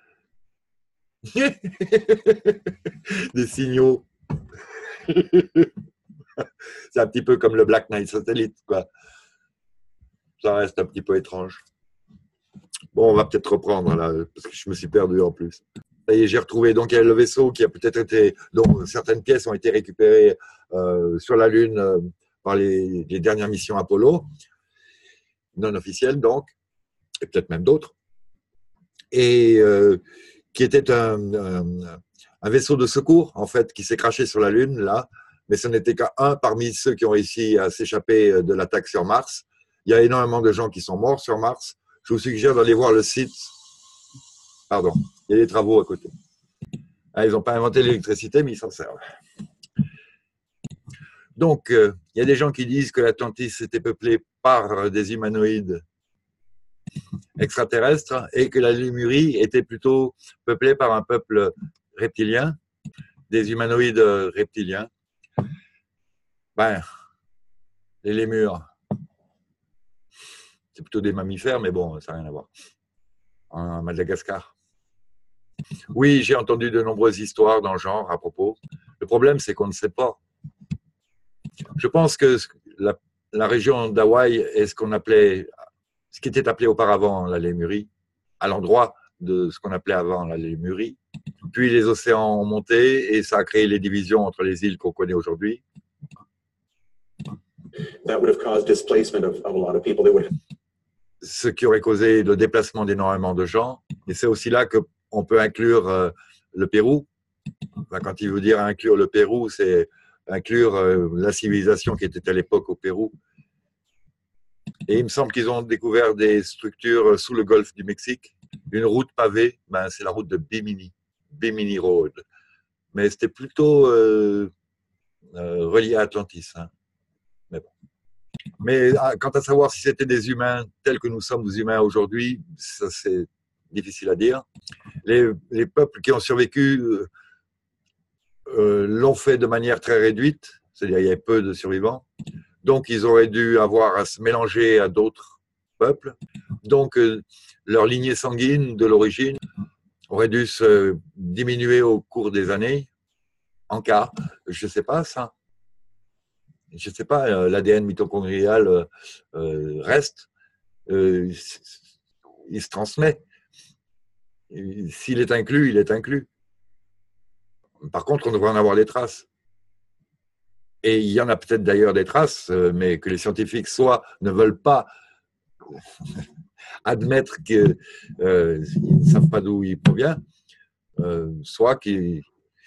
des signaux, c'est un petit peu comme le Black Knight satellite, quoi. Ça reste un petit peu étrange. Bon, on va peut-être reprendre là, parce que je me suis perdu en plus. Et j'ai retrouvé donc il y a le vaisseau qui a peut-être été, dont certaines pièces ont été récupérées sur la Lune par les dernières missions Apollo, non officielles donc, et peut-être même d'autres, et qui était un vaisseau de secours en fait qui s'est crashé sur la Lune là, mais ce n'était qu'un parmi ceux qui ont réussi à s'échapper de l'attaque sur Mars. Il y a énormément de gens qui sont morts sur Mars. Je vous suggère d'aller voir le site. Pardon, il y a des travaux à côté. Ah, ils n'ont pas inventé l'électricité, mais ils s'en servent. Donc, il y a des gens qui disent que l'Atlantis était peuplée par des humanoïdes extraterrestres et que la Lémurie était plutôt peuplée par un peuple reptilien, des humanoïdes reptiliens. Ben, les lémures, c'est plutôt des mammifères, mais bon, ça n'a rien à voir. En Madagascar. Oui, j'ai entendu de nombreuses histoires dans le genre à propos. Le problème, c'est qu'on ne sait pas. Je pense que la région d'Hawaï est ce qui était appelé auparavant la Lémurie, à l'endroit de ce qu'on appelait avant la Lémurie. Puis les océans ont monté et ça a créé les divisions entre les îles qu'on connaît aujourd'hui. Ce qui aurait causé le déplacement d'énormément de gens. Et c'est aussi là qu'on peut inclure le Pérou. Enfin, quand il veut dire inclure le Pérou, c'est inclure la civilisation qui était à l'époque au Pérou. Et il me semble qu'ils ont découvert des structures sous le golfe du Mexique. Une route pavée, ben, c'est la route de Bimini, Bimini Road. Mais c'était plutôt relié à Atlantis. Hein. Mais bon. Mais quant à savoir si c'était des humains tels que nous sommes humains aujourd'hui, ça c'est difficile à dire. Les peuples qui ont survécu l'ont fait de manière très réduite, c'est-à-dire il y avait peu de survivants. Donc ils auraient dû avoir à se mélanger à d'autres peuples. Donc leur lignée sanguine de l'origine aurait dû se diminuer au cours des années, en cas, je ne sais pas ça. Je ne sais pas, l'ADN mitochondrial reste, il se transmet. S'il est inclus, il est inclus. Par contre, on devrait en avoir des traces. Et il y en a peut-être d'ailleurs des traces, mais que les scientifiques soit ne veulent pas admettre qu'ils ne savent pas d'où il provient, soit qu'ils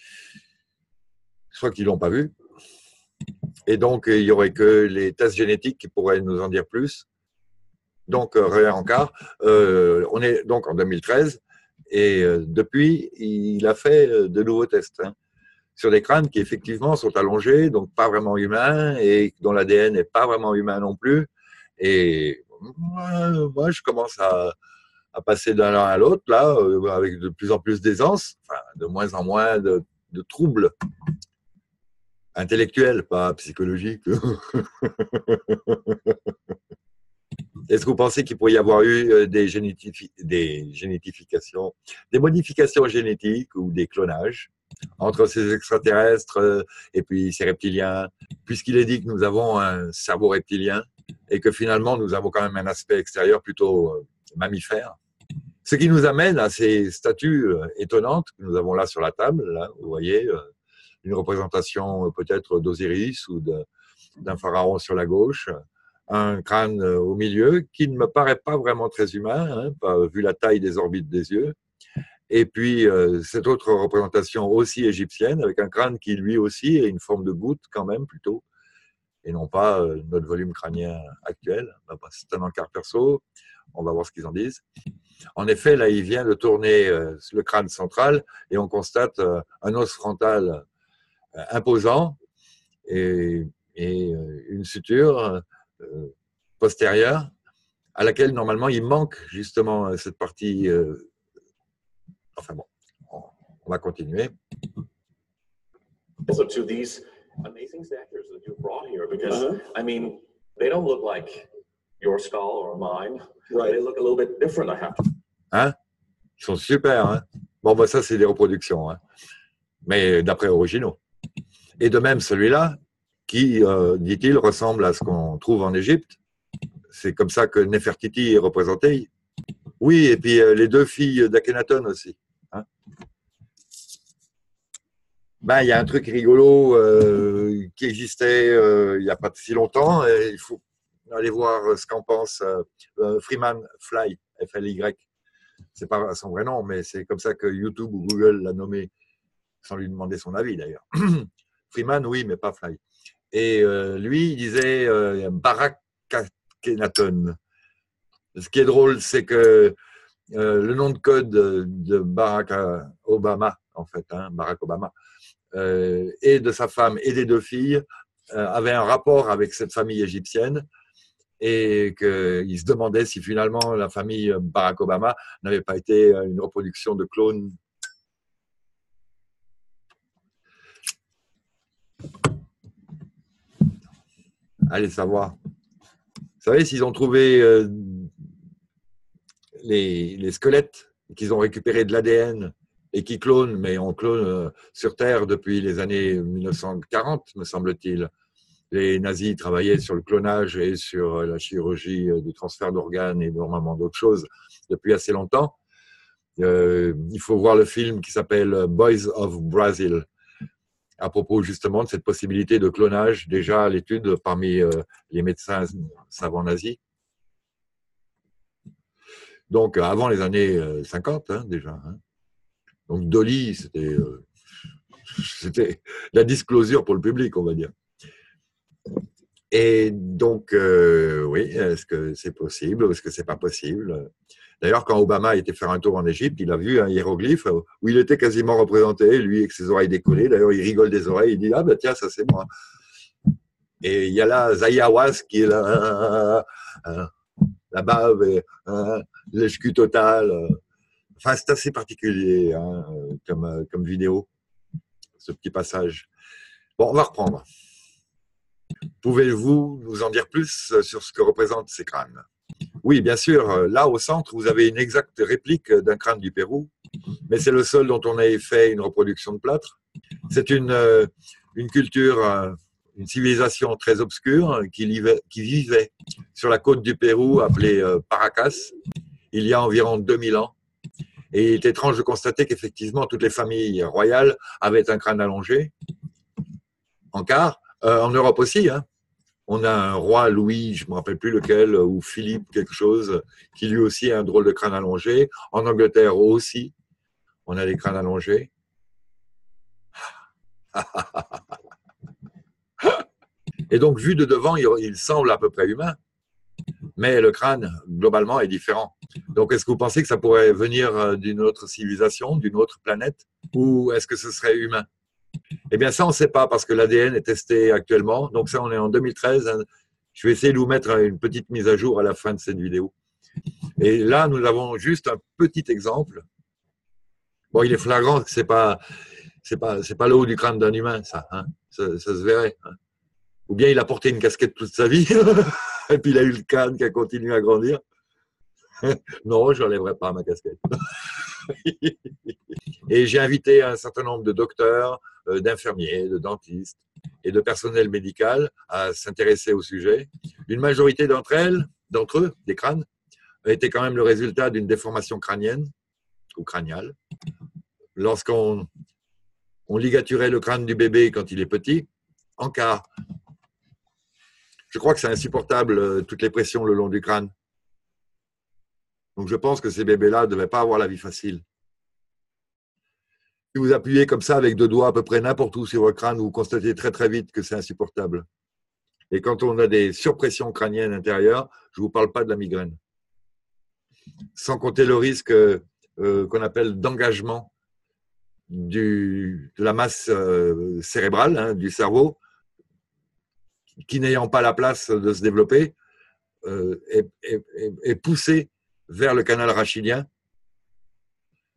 ne l'ont pas vu. Et donc, il n'y aurait que les tests génétiques qui pourraient nous en dire plus. Donc, rien encore. On est donc en 2013 et depuis, il a fait de nouveaux tests hein, sur des crânes qui effectivement sont allongés, donc pas vraiment humains et dont l'ADN n'est pas vraiment humain non plus. Et moi, je commence à passer d'un l'un à l'autre, là, avec de plus en plus d'aisance, enfin, de moins en moins de troubles intellectuels, pas psychologiques. Est-ce que vous pensez qu'il pourrait y avoir eu des génétifications, des modifications génétiques ou des clonages entre ces extraterrestres et puis ces reptiliens, puisqu'il est dit que nous avons un cerveau reptilien et que finalement nous avons quand même un aspect extérieur plutôt mammifère. Ce qui nous amène à ces statues étonnantes que nous avons là sur la table. Là, vous voyez, une représentation peut-être d'Osiris ou d'un pharaon sur la gauche, un crâne au milieu qui ne me paraît pas vraiment très humain, hein, vu la taille des orbites des yeux. Et puis, cette autre représentation aussi égyptienne, avec un crâne qui lui aussi a une forme de goutte quand même plutôt, et non pas notre volume crânien actuel. C'est un encart perso, on va voir ce qu'ils en disent. En effet, là, il vient de tourner le crâne central et on constate un os frontal imposant et une suture postérieure à laquelle normalement il manque justement cette partie. Enfin bon, on va continuer. Also to these amazing statues that you brought here because, I mean, they don't look like your skull or mine. Right. They look a little bit different, I have to. Hein? Ils sont super. Hein? Bon, bah, ça, c'est des reproductions, hein? Mais d'après originaux. Et de même, celui-là, qui, dit-il, ressemble à ce qu'on trouve en Égypte. C'est comme ça que Nefertiti est représentée. Oui, et puis les deux filles d'Akhenaton aussi. Hein? Ben, il y a un truc rigolo qui existait il n'y a pas si longtemps. Et il faut aller voir ce qu'en pense Freeman Fly, F-L-Y. C'est pas son vrai nom, mais c'est comme ça que YouTube ou Google l'a nommé, sans lui demander son avis d'ailleurs. Freeman, oui, mais pas Fly. Et lui, il disait Barack Akhenaton. Ce qui est drôle, c'est que le nom de code de Barack Obama, en fait, hein, Barack Obama, et de sa femme et des deux filles, avait un rapport avec cette famille égyptienne et qu'il se demandait si finalement la famille Barack Obama n'avait pas été une reproduction de clones. Allez savoir. Vous savez, s'ils ont trouvé les squelettes, qu'ils ont récupéré de l'ADN et qui clonent, mais on clone sur Terre depuis les années 1940, me semble-t-il. Les nazis travaillaient sur le clonage et sur la chirurgie du transfert d'organes et énormément d'autres choses depuis assez longtemps. Il faut voir le film qui s'appelle Boys of Brazil, à propos justement de cette possibilité de clonage, déjà à l'étude parmi les médecins savants nazis. Donc, avant les années 50, hein, déjà. Hein. Donc, Dolly, c'était la disclosure pour le public, on va dire. Et donc, oui, est-ce que c'est possible ou est-ce que c'est pas possible? D'ailleurs, quand Obama était faire un tour en Égypte, il a vu un hiéroglyphe où il était quasiment représenté, lui avec ses oreilles décollées. D'ailleurs, il rigole des oreilles, il dit « Ah ben tiens, ça c'est moi ». Et il y a là Zayawas qui est là, la bave, et l'HQ total. Enfin, c'est assez particulier hein, comme vidéo, ce petit passage. Bon, on va reprendre. Pouvez-vous nous en dire plus sur ce que représentent ces crânes? Oui, bien sûr. Là, au centre, vous avez une exacte réplique d'un crâne du Pérou, mais c'est le seul dont on ait fait une reproduction de plâtre. C'est une culture, une civilisation très obscure qui vivait sur la côte du Pérou, appelée Paracas, il y a environ 2000 ans. Et il est étrange de constater qu'effectivement, toutes les familles royales avaient un crâne allongé, en quart. En Europe aussi, hein. On a un roi Louis, je ne me rappelle plus lequel, ou Philippe quelque chose, qui lui aussi a un drôle de crâne allongé. En Angleterre aussi, on a des crânes allongés. Et donc, vu de devant, il semble à peu près humain, mais le crâne, globalement, est différent. Donc, est-ce que vous pensez que ça pourrait venir d'une autre civilisation, d'une autre planète, ou est-ce que ce serait humain? Eh bien, ça, on ne sait pas parce que l'ADN est testé actuellement. Donc, ça, on est en 2013. Je vais essayer de vous mettre une petite mise à jour à la fin de cette vidéo. Et là, nous avons juste un petit exemple. Bon, il est flagrant que c'est pas le haut du crâne d'un humain, ça. Hein, ça se verrait. Hein. Ou bien il a porté une casquette toute sa vie et puis il a eu le crâne qui a continué à grandir. Non, je n'enlèverai pas ma casquette. Et j'ai invité un certain nombre de docteurs, d'infirmiers, de dentistes et de personnel médical à s'intéresser au sujet. Une majorité d'entre eux, des crânes, étaient quand même le résultat d'une déformation crânienne ou crâniale. Lorsqu'on ligaturait le crâne du bébé quand il est petit, en quart. Je crois que c'est insupportable, toutes les pressions le long du crâne. Donc je pense que ces bébés-là ne devaient pas avoir la vie facile. Si vous appuyez comme ça avec deux doigts à peu près n'importe où sur votre crâne, vous constatez très très vite que c'est insupportable. Et quand on a des surpressions crâniennes intérieures, je ne vous parle pas de la migraine. Sans compter le risque qu'on appelle d'engagement de la masse cérébrale, hein, du cerveau, qui n'ayant pas la place de se développer, est poussé vers le canal rachidien,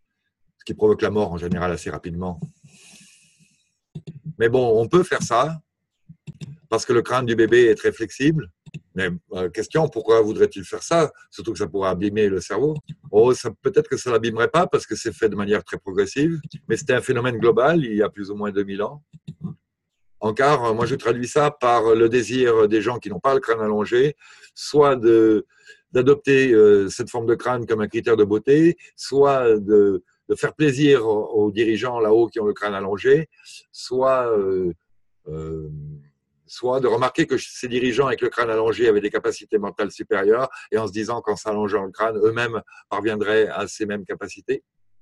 ce qui provoque la mort en général assez rapidement. Mais bon, on peut faire ça, parce que le crâne du bébé est très flexible. Mais question, pourquoi voudrait-il faire ça? Surtout que ça pourrait abîmer le cerveau. Oh, peut-être que ça ne l'abîmerait pas parce que c'est fait de manière très progressive, mais c'était un phénomène global il y a plus ou moins 2000 ans. Encore, moi je traduis ça par le désir des gens qui n'ont pas le crâne allongé, soit d'adopter cette forme de crâne comme un critère de beauté, soit de faire plaisir aux dirigeants là-haut qui ont le crâne allongé, soit de remarquer que ces dirigeants avec le crâne allongé avaient des capacités mentales supérieures et en se disant qu'en s'allongeant le crâne, eux-mêmes parviendraient à ces mêmes capacités.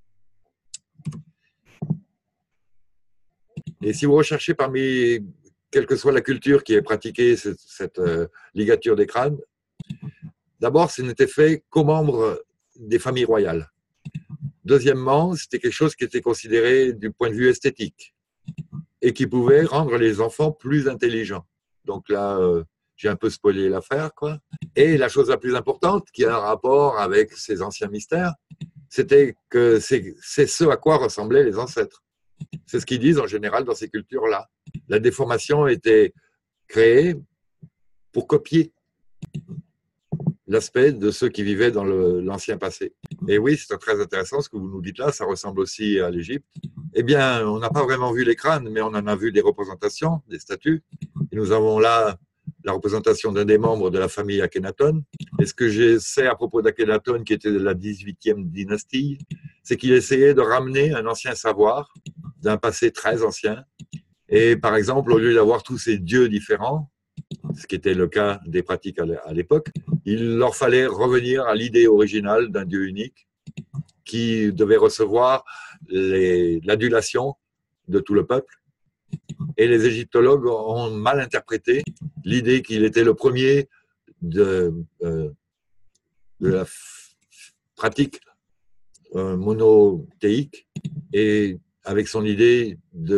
Et si vous recherchez parmi, quelle que soit la culture qui ait pratiqué cette ligature des crânes, d'abord, ce n'était fait qu'aux membres des familles royales. Deuxièmement, c'était quelque chose qui était considéré du point de vue esthétique et qui pouvait rendre les enfants plus intelligents. Donc là, j'ai un peu spoilé l'affaire, quoi. Et la chose la plus importante, qui a un rapport avec ces anciens mystères, c'était que c'est ce à quoi ressemblaient les ancêtres. C'est ce qu'ils disent en général dans ces cultures-là. La déformation était créée pour copier l'aspect de ceux qui vivaient dans l'ancien passé. Et oui, c'est très intéressant ce que vous nous dites là, ça ressemble aussi à l'Égypte. Eh bien, on n'a pas vraiment vu les crânes, mais on en a vu des représentations, des statues. Et nous avons là la représentation d'un des membres de la famille Akhenaton. Et ce que je sais à propos d'Akhenaton, qui était de la 18e dynastie, c'est qu'il essayait de ramener un ancien savoir d'un passé très ancien. Et par exemple, au lieu d'avoir tous ces dieux différents, ce qui était le cas des pratiques à l'époque, il leur fallait revenir à l'idée originale d'un Dieu unique qui devait recevoir l'adulation de tout le peuple. Et les égyptologues ont mal interprété l'idée qu'il était le premier de la pratique monothéique et avec son idée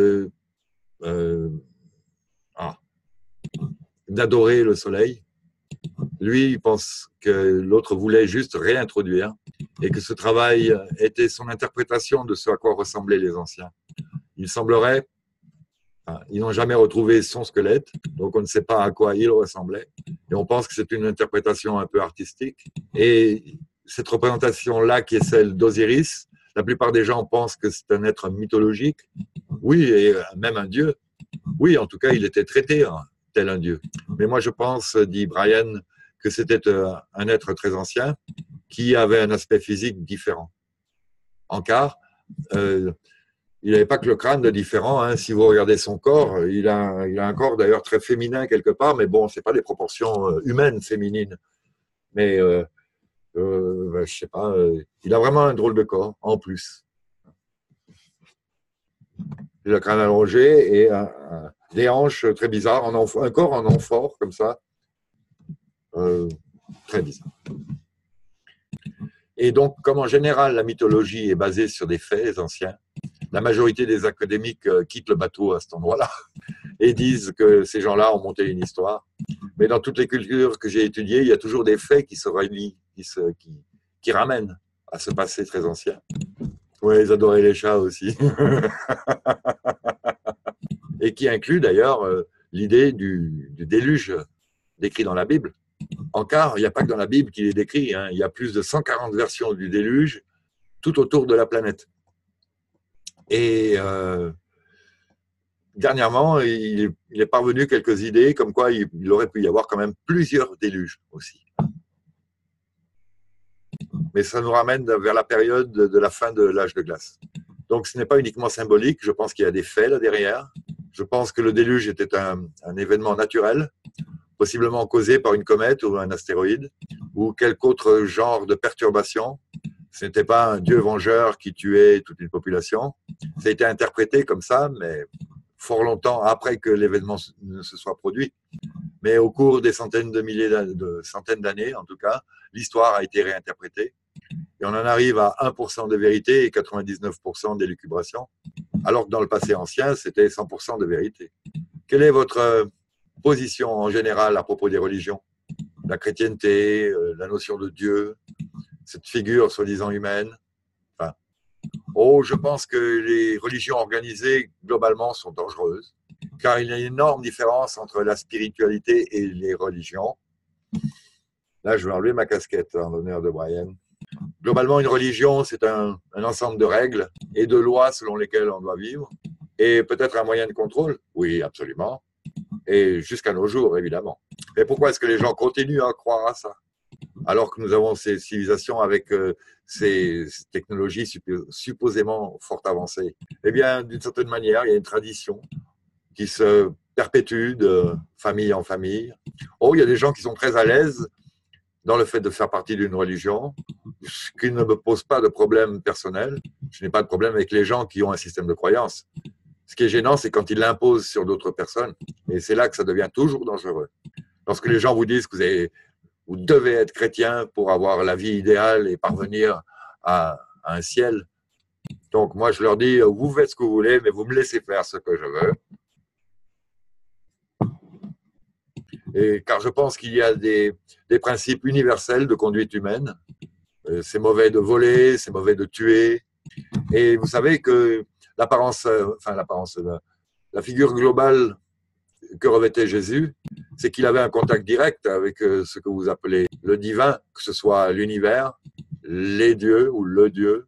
d'adorer le soleil. Lui, il pense que l'autre voulait juste réintroduire et que ce travail était son interprétation de ce à quoi ressemblaient les anciens. Il semblerait, ils n'ont jamais retrouvé son squelette, donc on ne sait pas à quoi il ressemblait. Et on pense que c'est une interprétation un peu artistique. Et cette représentation-là, qui est celle d'Osiris, la plupart des gens pensent que c'est un être mythologique. Oui, et même un dieu. Oui, en tout cas, il était traité tel un dieu. Mais moi, je pense, dit Brian, que c'était un être très ancien qui avait un aspect physique différent. Encore, il n'avait pas que le crâne de différent. Hein. Si vous regardez son corps, il a un corps d'ailleurs très féminin quelque part, mais bon, ce n'est pas des proportions humaines, féminines. Mais je sais pas, il a vraiment un drôle de corps, en plus. Il a le crâne allongé et des hanches très bizarres, un corps en amphore, comme ça. Très bizarre. Et donc, comme en général, la mythologie est basée sur des faits anciens, la majorité des académiques quittent le bateau à cet endroit-là et disent que ces gens-là ont monté une histoire. Mais dans toutes les cultures que j'ai étudiées, il y a toujours des faits qui se relient, qui ramènent à ce passé très ancien. Oui, ils adoraient les chats aussi. Et qui inclut d'ailleurs l'idée du déluge décrit dans la Bible. Encore, il n'y a pas que dans la Bible qu'il est décrit. Hein. Il y a plus de 140 versions du déluge tout autour de la planète. Et dernièrement, il est parvenu quelques idées comme quoi il aurait pu y avoir quand même plusieurs déluges aussi. Mais ça nous ramène vers la période de la fin de l'âge de glace. Donc ce n'est pas uniquement symbolique, je pense qu'il y a des faits là derrière. Je pense que le déluge était un événement naturel, possiblement causé par une comète ou un astéroïde, ou quelque autre genre de perturbation. Ce n'était pas un dieu vengeur qui tuait toute une population. Ça a été interprété comme ça, mais fort longtemps après que l'événement ne se soit produit. Mais au cours des centaines de milliers centaines d'années, en tout cas, l'histoire a été réinterprétée. Et on en arrive à 1% de vérité et 99% d'élucubration, alors que dans le passé ancien, c'était 100% de vérité. Quelle est votre position en général à propos des religions? La chrétienté, la notion de Dieu, cette figure soi-disant humaine. Enfin, je pense que les religions organisées, globalement, sont dangereuses. car il y a une énorme différence entre la spiritualité et les religions. Là, je vais enlever ma casquette en l'honneur de Brian. Globalement, une religion, c'est un ensemble de règles et de lois selon lesquelles on doit vivre, et peut-être un moyen de contrôle, oui, absolument, et jusqu'à nos jours, évidemment. Mais pourquoi est-ce que les gens continuent à croire à ça, alors que nous avons ces civilisations avec ces technologies supposément fort avancées? Eh bien, d'une certaine manière, il y a une tradition qui se perpétue de famille en famille. Oh, il y a des gens qui sont très à l'aise dans le fait de faire partie d'une religion, ce qui ne me pose pas de problème personnel. Je n'ai pas de problème avec les gens qui ont un système de croyance. Ce qui est gênant, c'est quand ils l'imposent sur d'autres personnes. Et c'est là que ça devient toujours dangereux. Lorsque les gens vous disent que vous devez être chrétien pour avoir la vie idéale et parvenir à un ciel. Donc moi, je leur dis, vous faites ce que vous voulez, mais vous me laissez faire ce que je veux. Et car je pense qu'il y a des principes universels de conduite humaine. C'est mauvais de voler, c'est mauvais de tuer. Et vous savez que la figure globale que revêtait Jésus, c'est qu'il avait un contact direct avec ce que vous appelez le divin, que ce soit l'univers, les dieux ou le Dieu,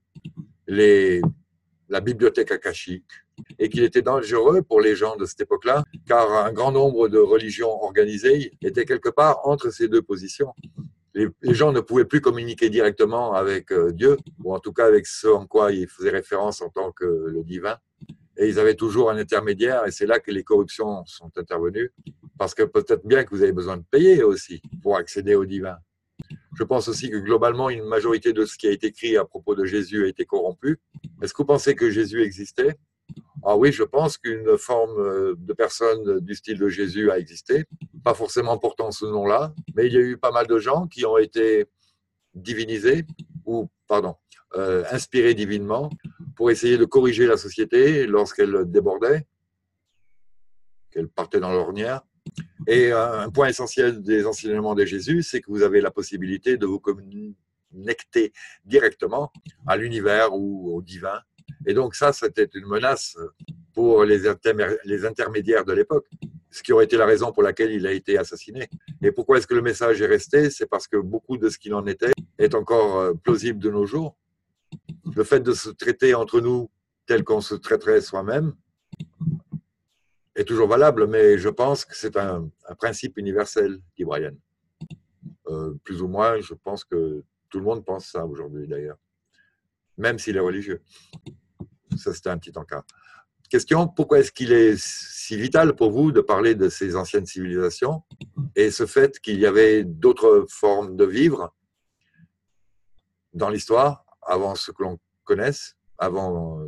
la bibliothèque akashique, et qu'il était dangereux pour les gens de cette époque-là, car un grand nombre de religions organisées étaient quelque part entre ces deux positions. Les gens ne pouvaient plus communiquer directement avec Dieu, ou en tout cas avec ce en quoi ils faisaient référence en tant que le divin. Et ils avaient toujours un intermédiaire, et c'est là que les corruptions sont intervenues, parce que peut-être bien que vous avez besoin de payer aussi pour accéder au divin. Je pense aussi que globalement, une majorité de ce qui a été écrit à propos de Jésus a été corrompu. Est-ce que vous pensez que Jésus existait? Ah oui, je pense qu'une forme de personne du style de Jésus a existé, pas forcément portant ce nom-là, mais il y a eu pas mal de gens qui ont été divinisés, ou, pardon, inspirés divinement, pour essayer de corriger la société lorsqu'elle débordait, qu'elle partait dans l'ornière. Et un point essentiel des enseignements de Jésus, c'est que vous avez la possibilité de vous connecter directement à l'univers ou au divin. Et donc ça, c'était une menace pour les intermédiaires de l'époque, ce qui aurait été la raison pour laquelle il a été assassiné. Et pourquoi est-ce que le message est resté? C'est parce que beaucoup de ce qu'il en était est encore plausible de nos jours. Le fait de se traiter entre nous tel qu'on se traiterait soi-même est toujours valable, mais je pense que c'est un principe universel, dit Brian. Plus ou moins, je pense que tout le monde pense ça aujourd'hui d'ailleurs, même s'il est religieux. Ça, c'était un petit encart. Question, pourquoi est-ce qu'il est si vital pour vous de parler de ces anciennes civilisations et ce fait qu'il y avait d'autres formes de vivre dans l'histoire avant ce que l'on connaisse, avant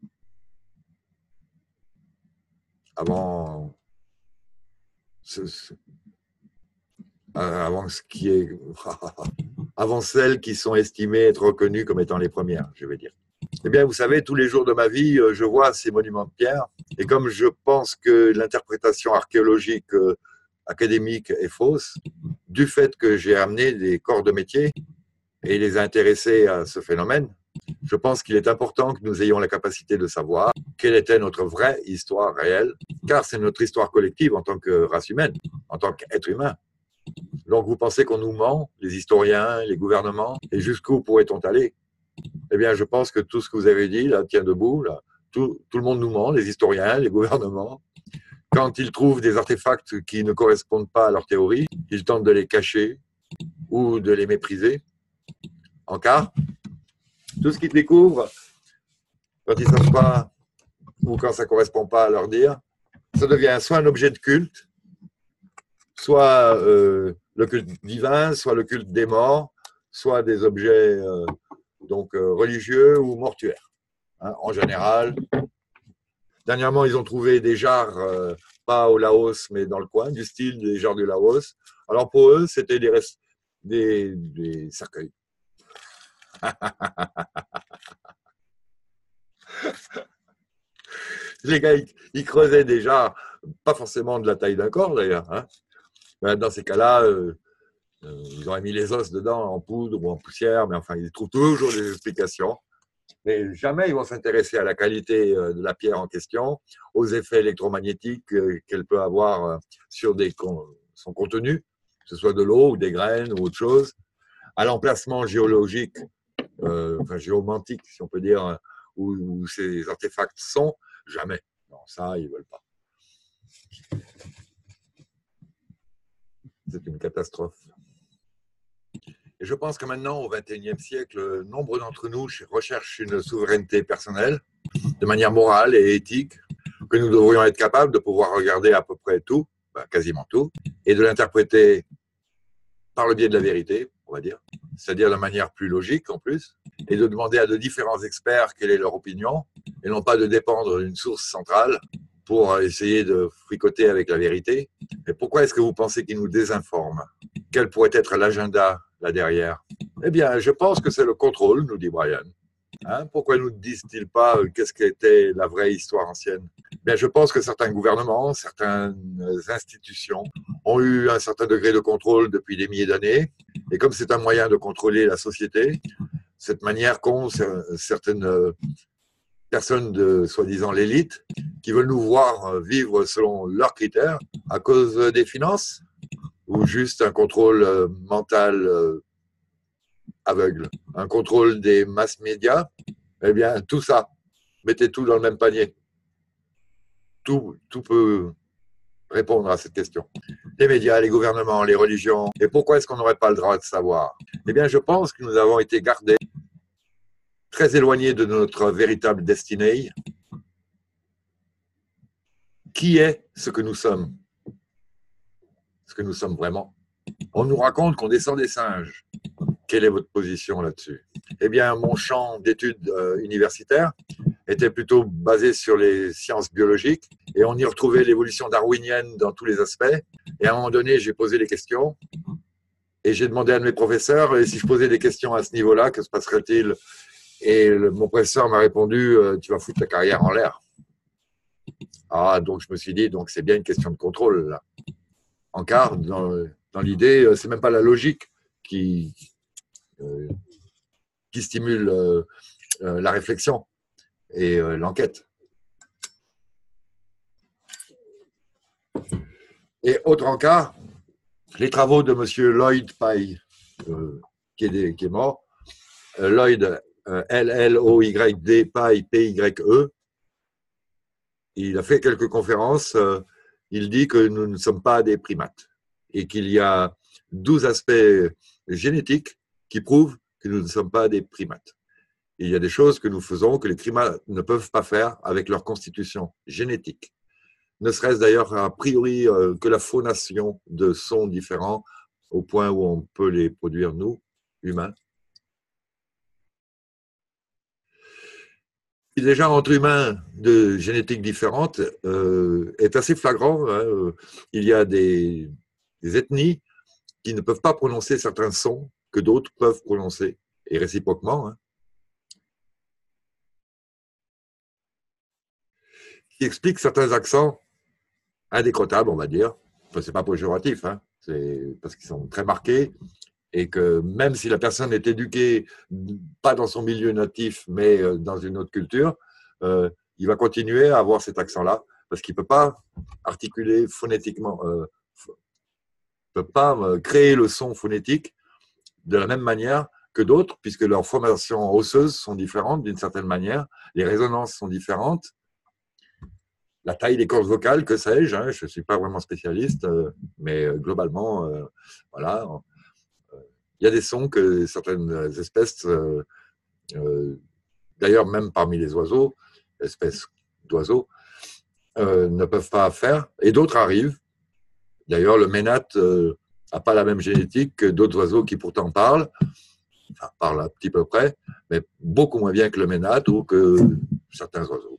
celles qui sont estimées être reconnues comme étant les premières, je vais dire. Eh bien, vous savez, tous les jours de ma vie, je vois ces monuments de pierre, et comme je pense que l'interprétation archéologique académique est fausse, du fait que j'ai amené des corps de métier et les intéressés à ce phénomène, je pense qu'il est important que nous ayons la capacité de savoir quelle était notre vraie histoire réelle, car c'est notre histoire collective en tant que race humaine, en tant qu'être humain. Donc vous pensez qu'on nous ment, les historiens, les gouvernements, et jusqu'où pourrait-on aller? Eh bien, je pense que tout ce que vous avez dit, là, tient debout, là, tout le monde nous ment, les historiens, les gouvernements. Quand ils trouvent des artefacts qui ne correspondent pas à leur théorie, ils tentent de les cacher ou de les mépriser. En cas, tout ce qu'ils découvrent, quand ils ne savent pas ou quand ça ne correspond pas à leur dire, ça devient soit un objet de culte, soit le culte divin, soit le culte des morts, soit des objets religieux ou mortuaires, hein, en général. Dernièrement, ils ont trouvé des jarres, pas au Laos, mais dans le coin, du style des jarres du Laos. Alors pour eux, c'était des cercueils. Les gars, ils creusaient des jarres, pas forcément de la taille d'un corps d'ailleurs. Hein. Dans ces cas-là, ils auraient mis les os dedans en poudre ou en poussière, mais enfin, ils trouvent toujours des explications. Mais jamais ils vont s'intéresser à la qualité de la pierre en question, aux effets électromagnétiques qu'elle peut avoir sur son contenu, que ce soit de l'eau ou des graines ou autre chose, à l'emplacement géologique, enfin géomantique, si on peut dire, où ces artefacts sont. Jamais. Non, ça, ils ne veulent pas. C'est une catastrophe. Et je pense que maintenant, au XXIe siècle, nombre d'entre nous recherchent une souveraineté personnelle, de manière morale et éthique, que nous devrions être capables de pouvoir regarder à peu près tout, quasiment tout, et de l'interpréter par le biais de la vérité, on va dire, c'est-à-dire de manière plus logique en plus, et de demander à de différents experts quelle est leur opinion, et non pas de dépendre d'une source centrale pour essayer de fricoter avec la vérité. Et pourquoi est-ce que vous pensez qu'ils nous désinforment? Quel pourrait être l'agenda là derrière? Eh bien, je pense que c'est le contrôle, nous dit Brian. Pourquoi ne nous disent-ils pas qu'est-ce qu'était la vraie histoire ancienne? Bien, je pense que certains gouvernements, certaines institutions ont eu un certain degré de contrôle depuis des milliers d'années. Et comme c'est un moyen de contrôler la société, cette manière qu'ont certaines personnes de soi-disant l'élite qui veulent nous voir vivre selon leurs critères à cause des finances ou juste un contrôle mental aveugle, un contrôle des masses médias. Eh bien, tout ça, mettez tout dans le même panier. Tout peut répondre à cette question. Les médias, les gouvernements, les religions. Et pourquoi est-ce qu'on n'aurait pas le droit de savoir? Eh bien, je pense que nous avons été gardés très éloignés de notre véritable destinée. Qui est ce que nous sommes? Ce que nous sommes vraiment? On nous raconte qu'on descend des singes. Quelle est votre position là-dessus? Eh bien, mon champ d'études universitaires était plutôt basé sur les sciences biologiques et on y retrouvait l'évolution darwinienne dans tous les aspects. Et à un moment donné, j'ai posé des questions et j'ai demandé à mes professeurs et si je posais des questions à ce niveau-là, que se passerait-il? Et mon professeur m'a répondu tu vas foutre ta carrière en l'air. Ah, donc je me suis dit, donc c'est bien une question de contrôle là. En car, dans l'idée, c'est même pas la logique qui stimule la réflexion et l'enquête. Et autre encart, les travaux de M. Lloyd Pye, qui est mort, Lloyd, L-L-O-Y-D, Pye, P-Y-E, il a fait quelques conférences, il dit que nous ne sommes pas des primates et qu'il y a 12 aspects génétiques qui prouvent que nous ne sommes pas des primates. Et il y a des choses que nous faisons que les primates ne peuvent pas faire avec leur constitution génétique. Ne serait-ce d'ailleurs a priori que la phonation de sons différents au point où on peut les produire, nous, humains. Et déjà, entre humains de génétique différente est assez flagrant. Il y a des ethnies qui ne peuvent pas prononcer certains sons que d'autres peuvent prononcer, et réciproquement. Qui explique certains accents indécrottables, on va dire. Enfin, c'est pas péjoratif, c'est parce qu'ils sont très marqués et que même si la personne est éduquée pas dans son milieu natif, mais dans une autre culture, il va continuer à avoir cet accent-là parce qu'il peut pas articuler phonétiquement, peut pas créer le son phonétique de la même manière que d'autres, puisque leurs formations osseuses sont différentes d'une certaine manière, les résonances sont différentes. La taille des cordes vocales, que sais-je, je ne suis pas vraiment spécialiste, mais globalement, voilà. Il y a des sons que certaines espèces, d'ailleurs même parmi les oiseaux, espèces d'oiseaux, ne peuvent pas faire, et d'autres arrivent. D'ailleurs, le ménate n'a pas la même génétique que d'autres oiseaux qui pourtant parlent, enfin parlent un petit peu près, mais beaucoup moins bien que le ménate ou que certains oiseaux.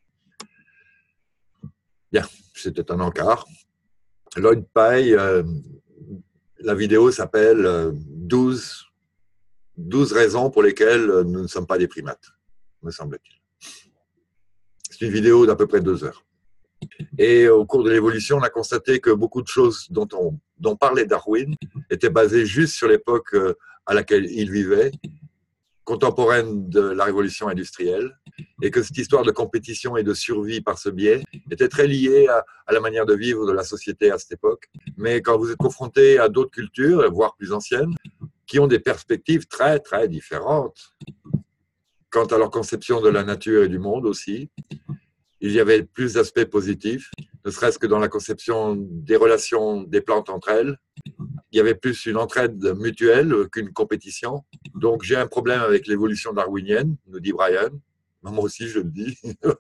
Bien, c'était un encart. Lloyd Pye, la vidéo s'appelle 12 raisons pour lesquelles nous ne sommes pas des primates, me semble-t-il. C'est une vidéo d'à peu près 2 heures. Et au cours de l'évolution, on a constaté que beaucoup de choses dont parlait Darwin étaient basées juste sur l'époque à laquelle il vivait contemporaine de la révolution industrielle, et que cette histoire de compétition et de survie par ce biais était très liée à la manière de vivre de la société à cette époque. Mais quand vous êtes confronté à d'autres cultures, voire plus anciennes, qui ont des perspectives très, très différentes quant à leur conception de la nature et du monde aussi, il y avait plus d'aspects positifs, ne serait-ce que dans la conception des relations des plantes entre elles. Il y avait plus une entraide mutuelle qu'une compétition. Donc, j'ai un problème avec l'évolution darwinienne, nous dit Brian. Moi aussi, je le dis.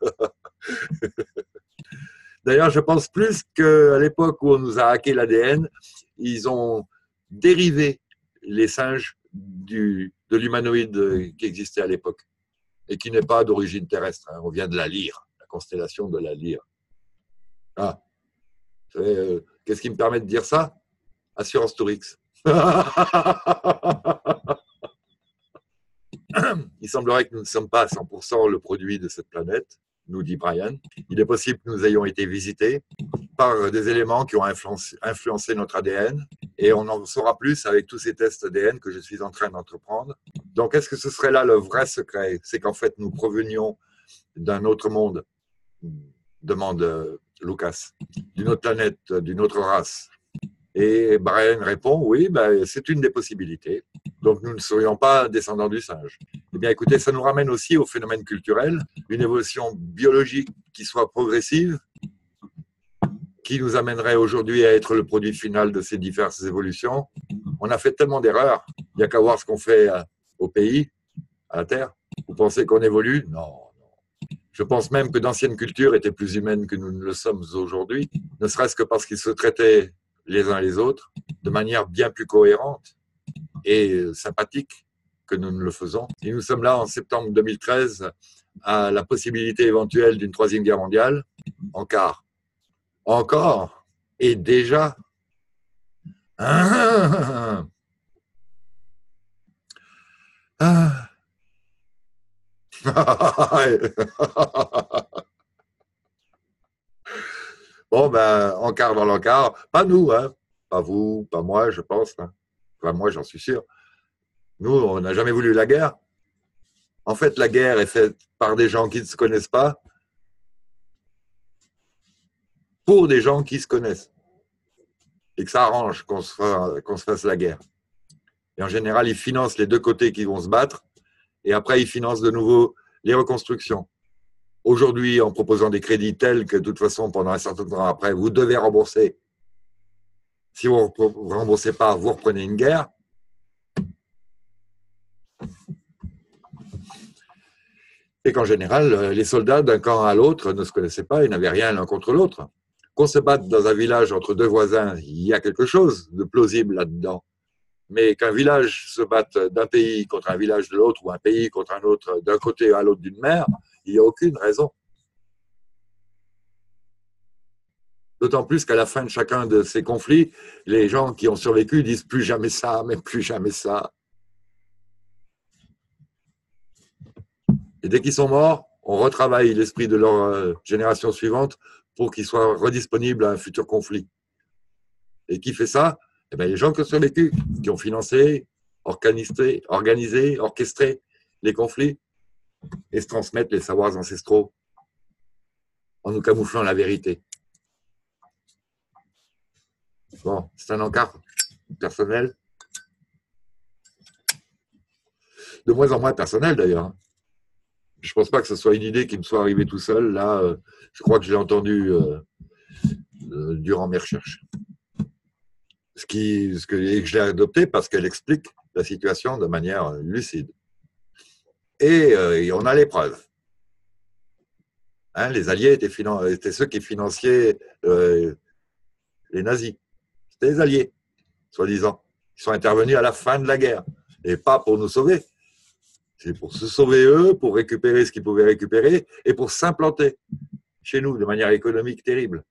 D'ailleurs, je pense plus qu'à l'époque où on nous a hacké l'ADN, ils ont dérivé les singes de l'humanoïde qui existait à l'époque et qui n'est pas d'origine terrestre. On vient de la Lyre, la constellation de la Lyre. Ah, qu'est-ce qui me permet de dire ça? Assurance Tourix. Il semblerait que nous ne sommes pas à 100% le produit de cette planète, nous dit Brian. Il est possible que nous ayons été visités par des éléments qui ont influencé notre ADN, et on en saura plus avec tous ces tests ADN que je suis en train d'entreprendre. Donc, est-ce que ce serait là le vrai secret? C'est qu'en fait, nous provenions d'un autre monde, demande Lucas, d'une autre planète, d'une autre race. Et Brian répond, oui, c'est une des possibilités. Donc, nous ne serions pas descendants du singe. Eh bien, écoutez, ça nous ramène aussi au phénomène culturel, une évolution biologique qui soit progressive, qui nous amènerait aujourd'hui à être le produit final de ces diverses évolutions. On a fait tellement d'erreurs, il n'y a qu'à voir ce qu'on fait au pays, à la Terre. Vous pensez qu'on évolue? Non. Je pense même que d'anciennes cultures étaient plus humaines que nous ne le sommes aujourd'hui, ne serait-ce que parce qu'ils se traitaient les uns les autres de manière bien plus cohérente et sympathique que nous ne le faisons. Et nous sommes là en septembre 2013 à la possibilité éventuelle d'une troisième guerre mondiale. Encore et déjà. Bon, encart dans l'encart. Pas nous, hein. Pas vous, pas moi, je pense. Hein. Enfin, moi, j'en suis sûr. Nous, on n'a jamais voulu la guerre. En fait, la guerre est faite par des gens qui ne se connaissent pas pour des gens qui se connaissent. Et que ça arrange qu'on se fasse la guerre. Et en général, ils financent les deux côtés qui vont se battre. Et après, ils financent de nouveau les reconstructions. Aujourd'hui, en proposant des crédits tels que, de toute façon, pendant un certain temps après, vous devez rembourser. Si vous ne remboursez pas, vous reprenez une guerre. Et qu'en général, les soldats d'un camp à l'autre ne se connaissaient pas, ils n'avaient rien l'un contre l'autre. Qu'on se batte dans un village entre deux voisins, il y a quelque chose de plausible là-dedans. Mais qu'un village se batte d'un pays contre un village de l'autre, ou un pays contre un autre, d'un côté à l'autre d'une mer, il n'y a aucune raison. D'autant plus qu'à la fin de chacun de ces conflits, les gens qui ont survécu disent plus jamais ça, mais plus jamais ça. Et dès qu'ils sont morts, on retravaille l'esprit de leur génération suivante pour qu'ils soient redisponibles à un futur conflit. Et qui fait ça? Eh bien, les gens qui ont survécu, qui ont financé, organisé, orchestré les conflits et se transmettent les savoirs ancestraux en nous camouflant la vérité. Bon, c'est un encart personnel. De moins en moins personnel d'ailleurs. Je ne pense pas que ce soit une idée qui me soit arrivée tout seul. Là, je crois que je l'ai entendue durant mes recherches. Et que je l'ai adoptée parce qu'elle explique la situation de manière lucide. Et on a les preuves. Hein, les Alliés étaient ceux qui financiaient les nazis. C'était les Alliés, soi-disant. Ils sont intervenus à la fin de la guerre. Et pas pour nous sauver. C'est pour se sauver eux, pour récupérer ce qu'ils pouvaient récupérer et pour s'implanter chez nous de manière économique terrible.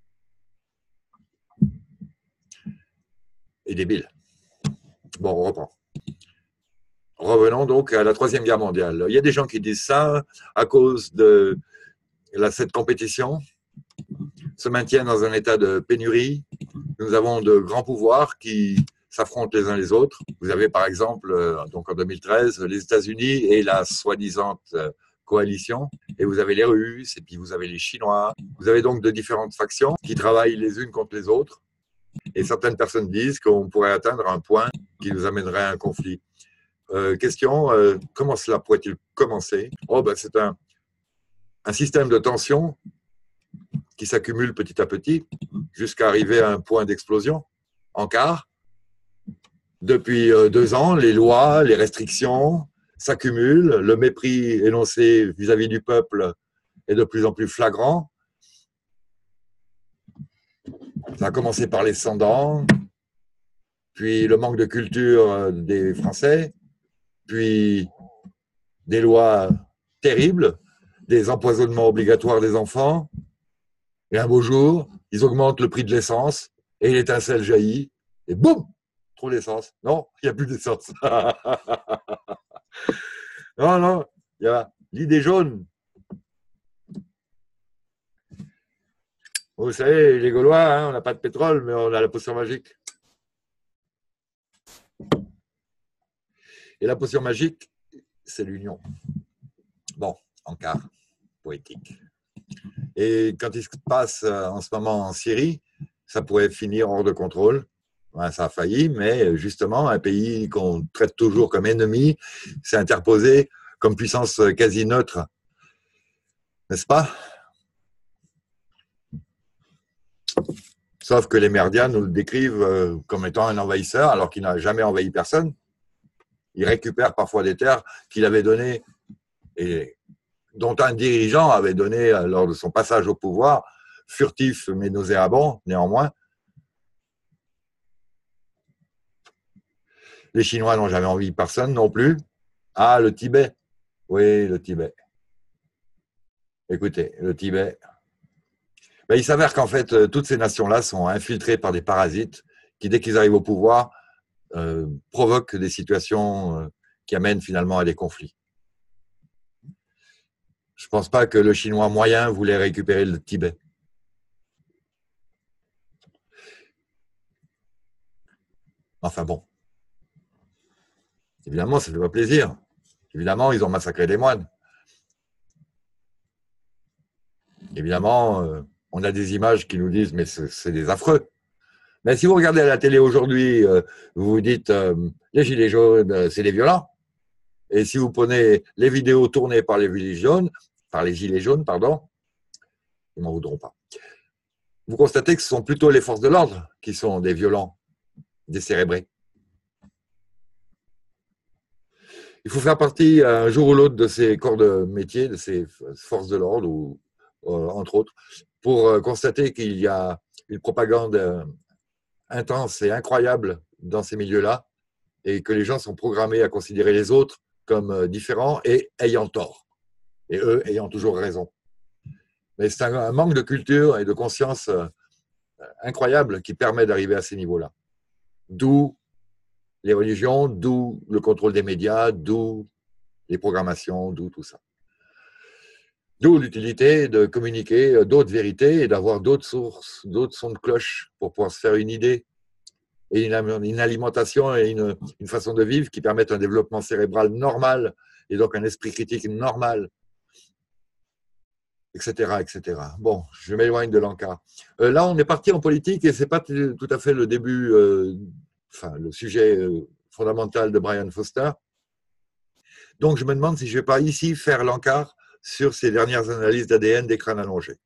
Et débile. Bon, on reprend. Revenons donc à la Troisième Guerre mondiale. Il y a des gens qui disent ça à cause de cette compétition se maintient dans un état de pénurie. Nous avons de grands pouvoirs qui s'affrontent les uns les autres. Vous avez par exemple, donc en 2013, les États-Unis et la soi-disant coalition, et vous avez les Russes, et puis vous avez les Chinois. Vous avez donc de différentes factions qui travaillent les unes contre les autres, et certaines personnes disent qu'on pourrait atteindre un point qui nous amènerait à un conflit. Question, comment cela pourrait-il commencer? Oh, ben, c'est un système de tension qui s'accumule petit à petit jusqu'à arriver à un point d'explosion en quart. Depuis 2 ans, les lois, les restrictions s'accumulent, le mépris énoncé vis-à-vis du peuple est de plus en plus flagrant. Ça a commencé par les sans-dents, puis le manque de culture des Français, puis des lois terribles, des empoisonnements obligatoires des enfants. Et un beau jour, ils augmentent le prix de l'essence et l'étincelle jaillit et boum, trop d'essence. Non, il n'y a plus d'essence. Non, non, il y a l'idée jaune. Vous savez, les Gaulois, hein, on n'a pas de pétrole, mais on a la potion magique. Et la potion magique, c'est l'union. Bon, en quart, poétique. Et quand il se passe en ce moment en Syrie, ça pourrait finir hors de contrôle. Ben, ça a failli, mais justement, un pays qu'on traite toujours comme ennemi s'est interposé comme puissance quasi neutre. N'est-ce pas? Sauf que les médias nous le décrivent comme étant un envahisseur, alors qu'il n'a jamais envahi personne. Il récupère parfois des terres qu'il avait données et dont un dirigeant avait donné lors de son passage au pouvoir, furtif mais nauséabond néanmoins. Les Chinois n'ont jamais envahi personne non plus. Ah, le Tibet. Oui, le Tibet. Écoutez, le Tibet. Ben, il s'avère qu'en fait, toutes ces nations-là sont infiltrées par des parasites qui, dès qu'ils arrivent au pouvoir, provoquent des situations qui amènent finalement à des conflits. Je ne pense pas que le Chinois moyen voulait récupérer le Tibet. Enfin bon. Évidemment, ça ne fait pas plaisir. Évidemment, ils ont massacré des moines. Évidemment, on a des images qui nous disent « mais c'est des affreux ». Mais si vous regardez à la télé aujourd'hui, vous vous dites les gilets jaunes, c'est des violents. Et si vous prenez les vidéos tournées par les gilets jaunes, ils m'en voudront pas. Vous constatez que ce sont plutôt les forces de l'ordre qui sont des violents, décérébrés. Il faut faire partie un jour ou l'autre de ces corps de métier, de ces forces de l'ordre, ou entre autres, pour constater qu'il y a une propagande intense et incroyable dans ces milieux-là, et que les gens sont programmés à considérer les autres comme différents et ayant tort, et eux ayant toujours raison. Mais c'est un manque de culture et de conscience incroyable qui permet d'arriver à ces niveaux-là. D'où les religions, d'où le contrôle des médias, d'où les programmations, d'où tout ça. D'où l'utilité de communiquer d'autres vérités et d'avoir d'autres sources, d'autres sons de cloche pour pouvoir se faire une idée et une alimentation et une façon de vivre qui permettent un développement cérébral normal et donc un esprit critique normal, etc., etc. Bon, je m'éloigne de l'encart. Là, on est parti en politique et ce n'est pas tout à fait le début, le sujet fondamental de Brian Foster. Donc, je me demande si je ne vais pas ici faire l'encart sur ces dernières analyses d'ADN des crânes allongés.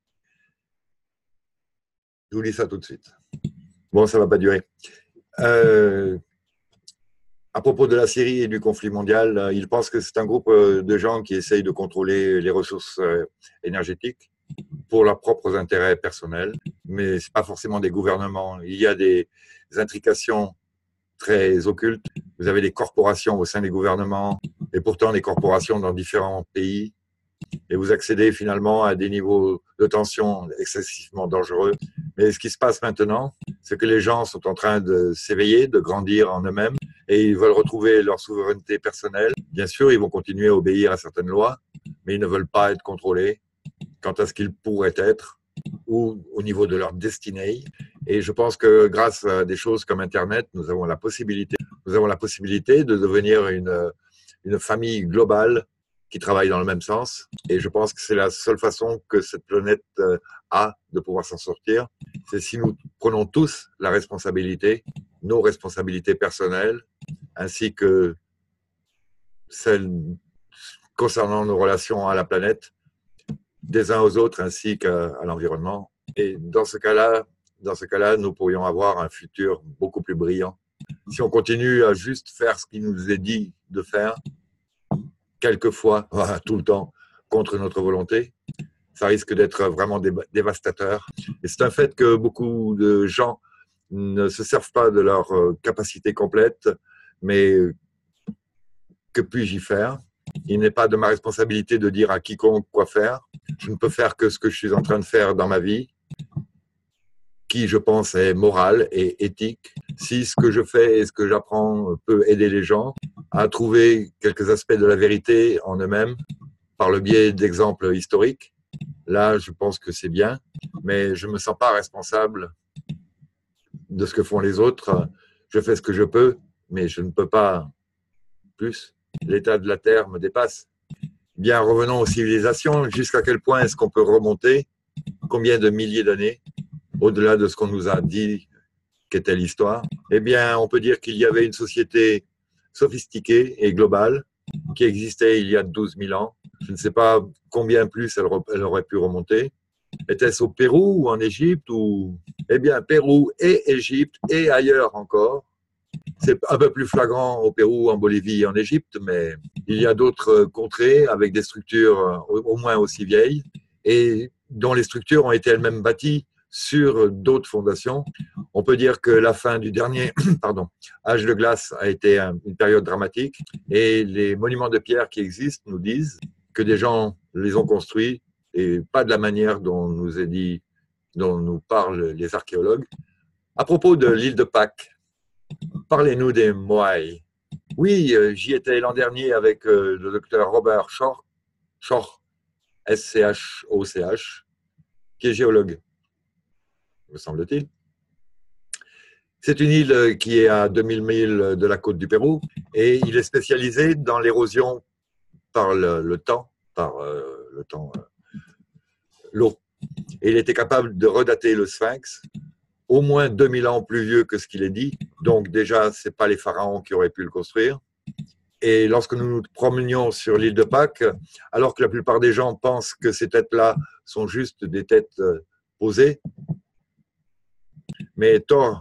Je vous lis ça tout de suite. Bon, ça ne va pas durer. À propos de la Syrie et du conflit mondial, il pense que c'est un groupe de gens qui essayent de contrôler les ressources énergétiques pour leurs propres intérêts personnels, mais ce n'est pas forcément des gouvernements. Il y a des intrications très occultes. Vous avez des corporations au sein des gouvernements, et pourtant des corporations dans différents pays, et vous accédez finalement à des niveaux de tension excessivement dangereux. Mais ce qui se passe maintenant, c'est que les gens sont en train de s'éveiller, de grandir en eux-mêmes, et ils veulent retrouver leur souveraineté personnelle. Bien sûr, ils vont continuer à obéir à certaines lois, mais ils ne veulent pas être contrôlés quant à ce qu'ils pourraient être ou au niveau de leur destinée. Et je pense que grâce à des choses comme Internet, nous avons la possibilité de devenir une famille globale qui travaille dans le même sens. Et je pense que c'est la seule façon que cette planète a de pouvoir s'en sortir. C'est si nous prenons tous la responsabilité, nos responsabilités personnelles, ainsi que celles concernant nos relations à la planète, des uns aux autres ainsi qu'à l'environnement. Et dans ce cas-là, nous pourrions avoir un futur beaucoup plus brillant. Si on continue à juste faire ce qui nous est dit de faire, quelquefois, tout le temps, contre notre volonté, ça risque d'être vraiment dévastateur. Et c'est un fait que beaucoup de gens ne se servent pas de leur capacité complète, mais que puis-je y faire? Il n'est pas de ma responsabilité de dire à quiconque quoi faire. Je ne peux faire que ce que je suis en train de faire dans ma vie, qui, je pense, est moral et éthique. Si ce que je fais et ce que j'apprends peut aider les gens à trouver quelques aspects de la vérité en eux-mêmes par le biais d'exemples historiques, là, je pense que c'est bien, mais je ne me sens pas responsable de ce que font les autres. Je fais ce que je peux, mais je ne peux pas plus. L'état de la Terre me dépasse. Bien, revenons aux civilisations. Jusqu'à quel point est-ce qu'on peut remonter? Combien de milliers d'années au-delà de ce qu'on nous a dit qu'était l'histoire? Eh bien, on peut dire qu'il y avait une société sophistiquée et globale qui existait il y a 12 000 ans. Je ne sais pas combien plus elle aurait pu remonter. Était-ce au Pérou ou en Égypte ou... Eh bien, Pérou et Égypte et ailleurs encore. C'est un peu plus flagrant au Pérou, en Bolivie et en Égypte, mais il y a d'autres contrées avec des structures au moins aussi vieilles et dont les structures ont été elles-mêmes bâties sur d'autres fondations. On peut dire que la fin du dernier âge de glace a été une période dramatique et les monuments de pierre qui existent nous disent que des gens les ont construits et pas de la manière dont dont nous parlent les archéologues. À propos de l'île de Pâques, parlez-nous des Moai. Oui, j'y étais l'an dernier avec le docteur Robert Schoch, S-C-H-O-C-H, qui est géologue, me semble-t-il. C'est une île qui est à 2000 milles de la côte du Pérou et il est spécialisé dans l'érosion par l'eau. Et il était capable de redater le Sphinx au moins 2000 ans plus vieux que ce qu'il est dit. Donc déjà, ce n'est pas les pharaons qui auraient pu le construire. Et lorsque nous nous promenions sur l'île de Pâques, alors que la plupart des gens pensent que ces têtes-là sont juste des têtes posées, mais Thor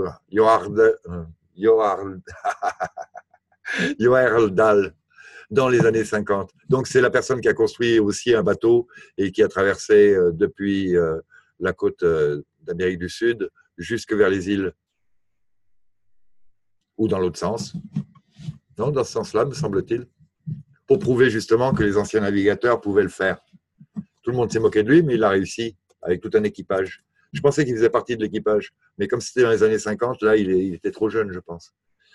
Heyerdahl, dans les années 50. Donc c'est la personne qui a construit aussi un bateau et qui a traversé depuis la côte d'Amérique du Sud jusque vers les îles, ou dans l'autre sens. Non, dans ce sens-là, me semble-t-il, pour prouver justement que les anciens navigateurs pouvaient le faire. Tout le monde s'est moqué de lui, mais il a réussi avec tout un équipage. Je pensais qu'il faisait partie de l'équipage, mais comme c'était dans les années 50, là, il était trop jeune, je pense.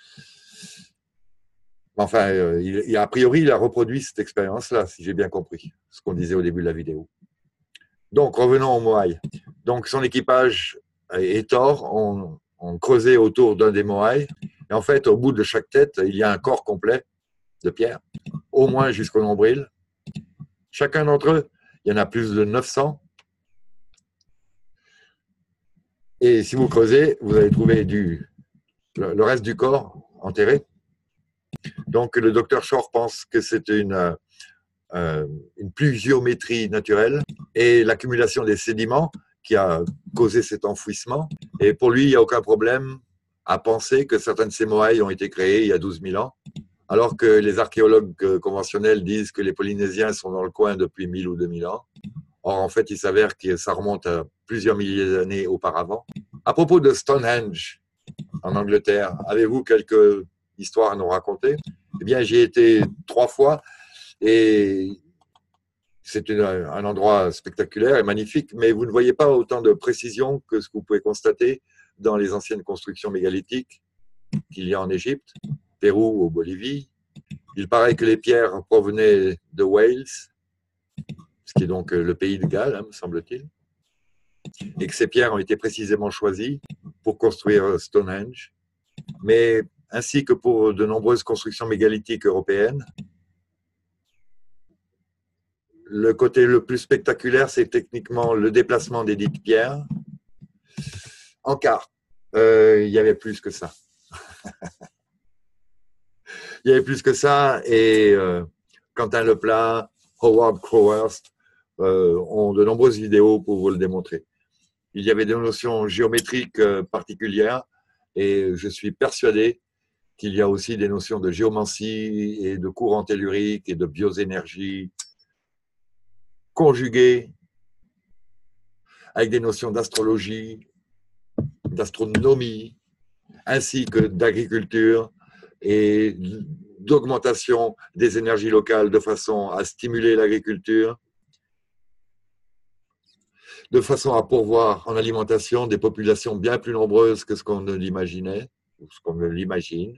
Enfin, a priori, il a reproduit cette expérience-là, si j'ai bien compris, ce qu'on disait au début de la vidéo. Donc, revenons au Moai. Donc, son équipage et Thor ont creusé autour d'un des Moai. Et en fait, au bout de chaque tête, il y a un corps complet de pierre, au moins jusqu'au nombril. Chacun d'entre eux, il y en a plus de 900. Et si vous creusez, vous allez trouver le reste du corps enterré. Donc, le docteur Shore pense que c'est une pluviométrie naturelle et l'accumulation des sédiments qui a causé cet enfouissement. Et pour lui, il n'y a aucun problème à penser que certains de ces Moai ont été créés il y a 12 000 ans, alors que les archéologues conventionnels disent que les Polynésiens sont dans le coin depuis 1000 ou 2000 ans. Or, en fait, il s'avère que ça remonte à plusieurs milliers d'années auparavant. À propos de Stonehenge, en Angleterre, avez-vous quelques histoires à nous raconter? Eh bien, j'y ai été 3 fois et c'est un endroit spectaculaire et magnifique, mais vous ne voyez pas autant de précision que ce que vous pouvez constater dans les anciennes constructions mégalithiques qu'il y a en Égypte, Pérou ou Bolivie. Il paraît que les pierres provenaient de Wales, ce qui est donc le pays de Galles, me semble-t-il. et que ces pierres ont été précisément choisies pour construire Stonehenge, mais ainsi que pour de nombreuses constructions mégalithiques européennes. Le côté le plus spectaculaire, c'est techniquement le déplacement des dites pierres en quart. Il y avait plus que ça. Il y avait plus que ça, et Quentin Leplat, Howard Crowhurst ont de nombreuses vidéos pour vous le démontrer. Il y avait des notions géométriques particulières, et je suis persuadé qu'il y a aussi des notions de géomancie et de courant tellurique et de bioénergie conjuguées avec des notions d'astrologie, d'astronomie, ainsi que d'agriculture et d'augmentation des énergies locales de façon à stimuler l'agriculture, de façon à pourvoir en alimentation des populations bien plus nombreuses que ce qu'on ne l'imaginait, ou ce qu'on ne l'imagine.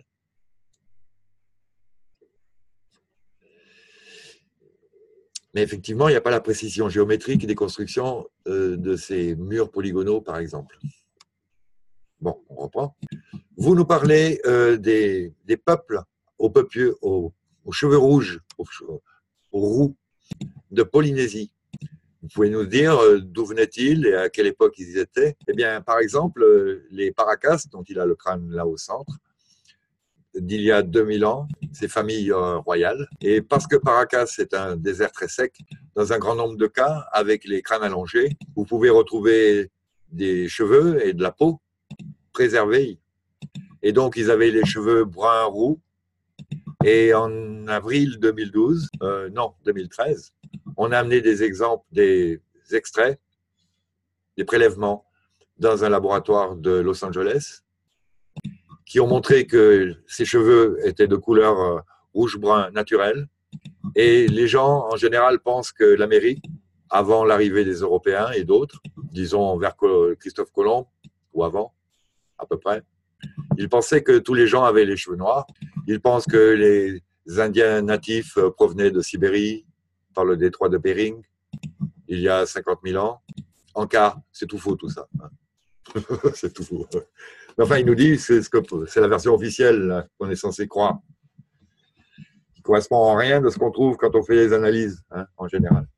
Mais effectivement, il n'y a pas la précision géométrique des constructions de ces murs polygonaux, par exemple. Bon, on reprend. Vous nous parlez des peuples aux cheveux rouges, aux roux de Polynésie. Vous pouvez nous dire d'où venaient-ils et à quelle époque ils étaient? Eh bien, par exemple, les Paracas, dont il a le crâne là au centre, d'il y a 2000 ans, ces familles royales. Et parce que Paracas est un désert très sec, dans un grand nombre de cas, avec les crânes allongés, vous pouvez retrouver des cheveux et de la peau préservés. Et donc, ils avaient les cheveux bruns roux. Et en avril 2012, non, 2013, on a amené des exemples, des extraits, des prélèvements dans un laboratoire de Los Angeles qui ont montré que ces cheveux étaient de couleur rouge-brun naturelle. Et les gens, en général, pensent que l'Amérique, avant l'arrivée des Européens et d'autres, disons vers Christophe Colomb, ou avant, à peu près, ils pensaient que tous les gens avaient les cheveux noirs. Ils pensent que les Indiens natifs provenaient de Sibérie, par le détroit de Bering, il y a 50 000 ans. En cas, c'est tout faux tout ça. C'est tout faux. Mais enfin, il nous dit, c'est la version officielle qu'on est censé croire, qui ne correspond en rien de ce qu'on trouve quand on fait les analyses, hein, en général.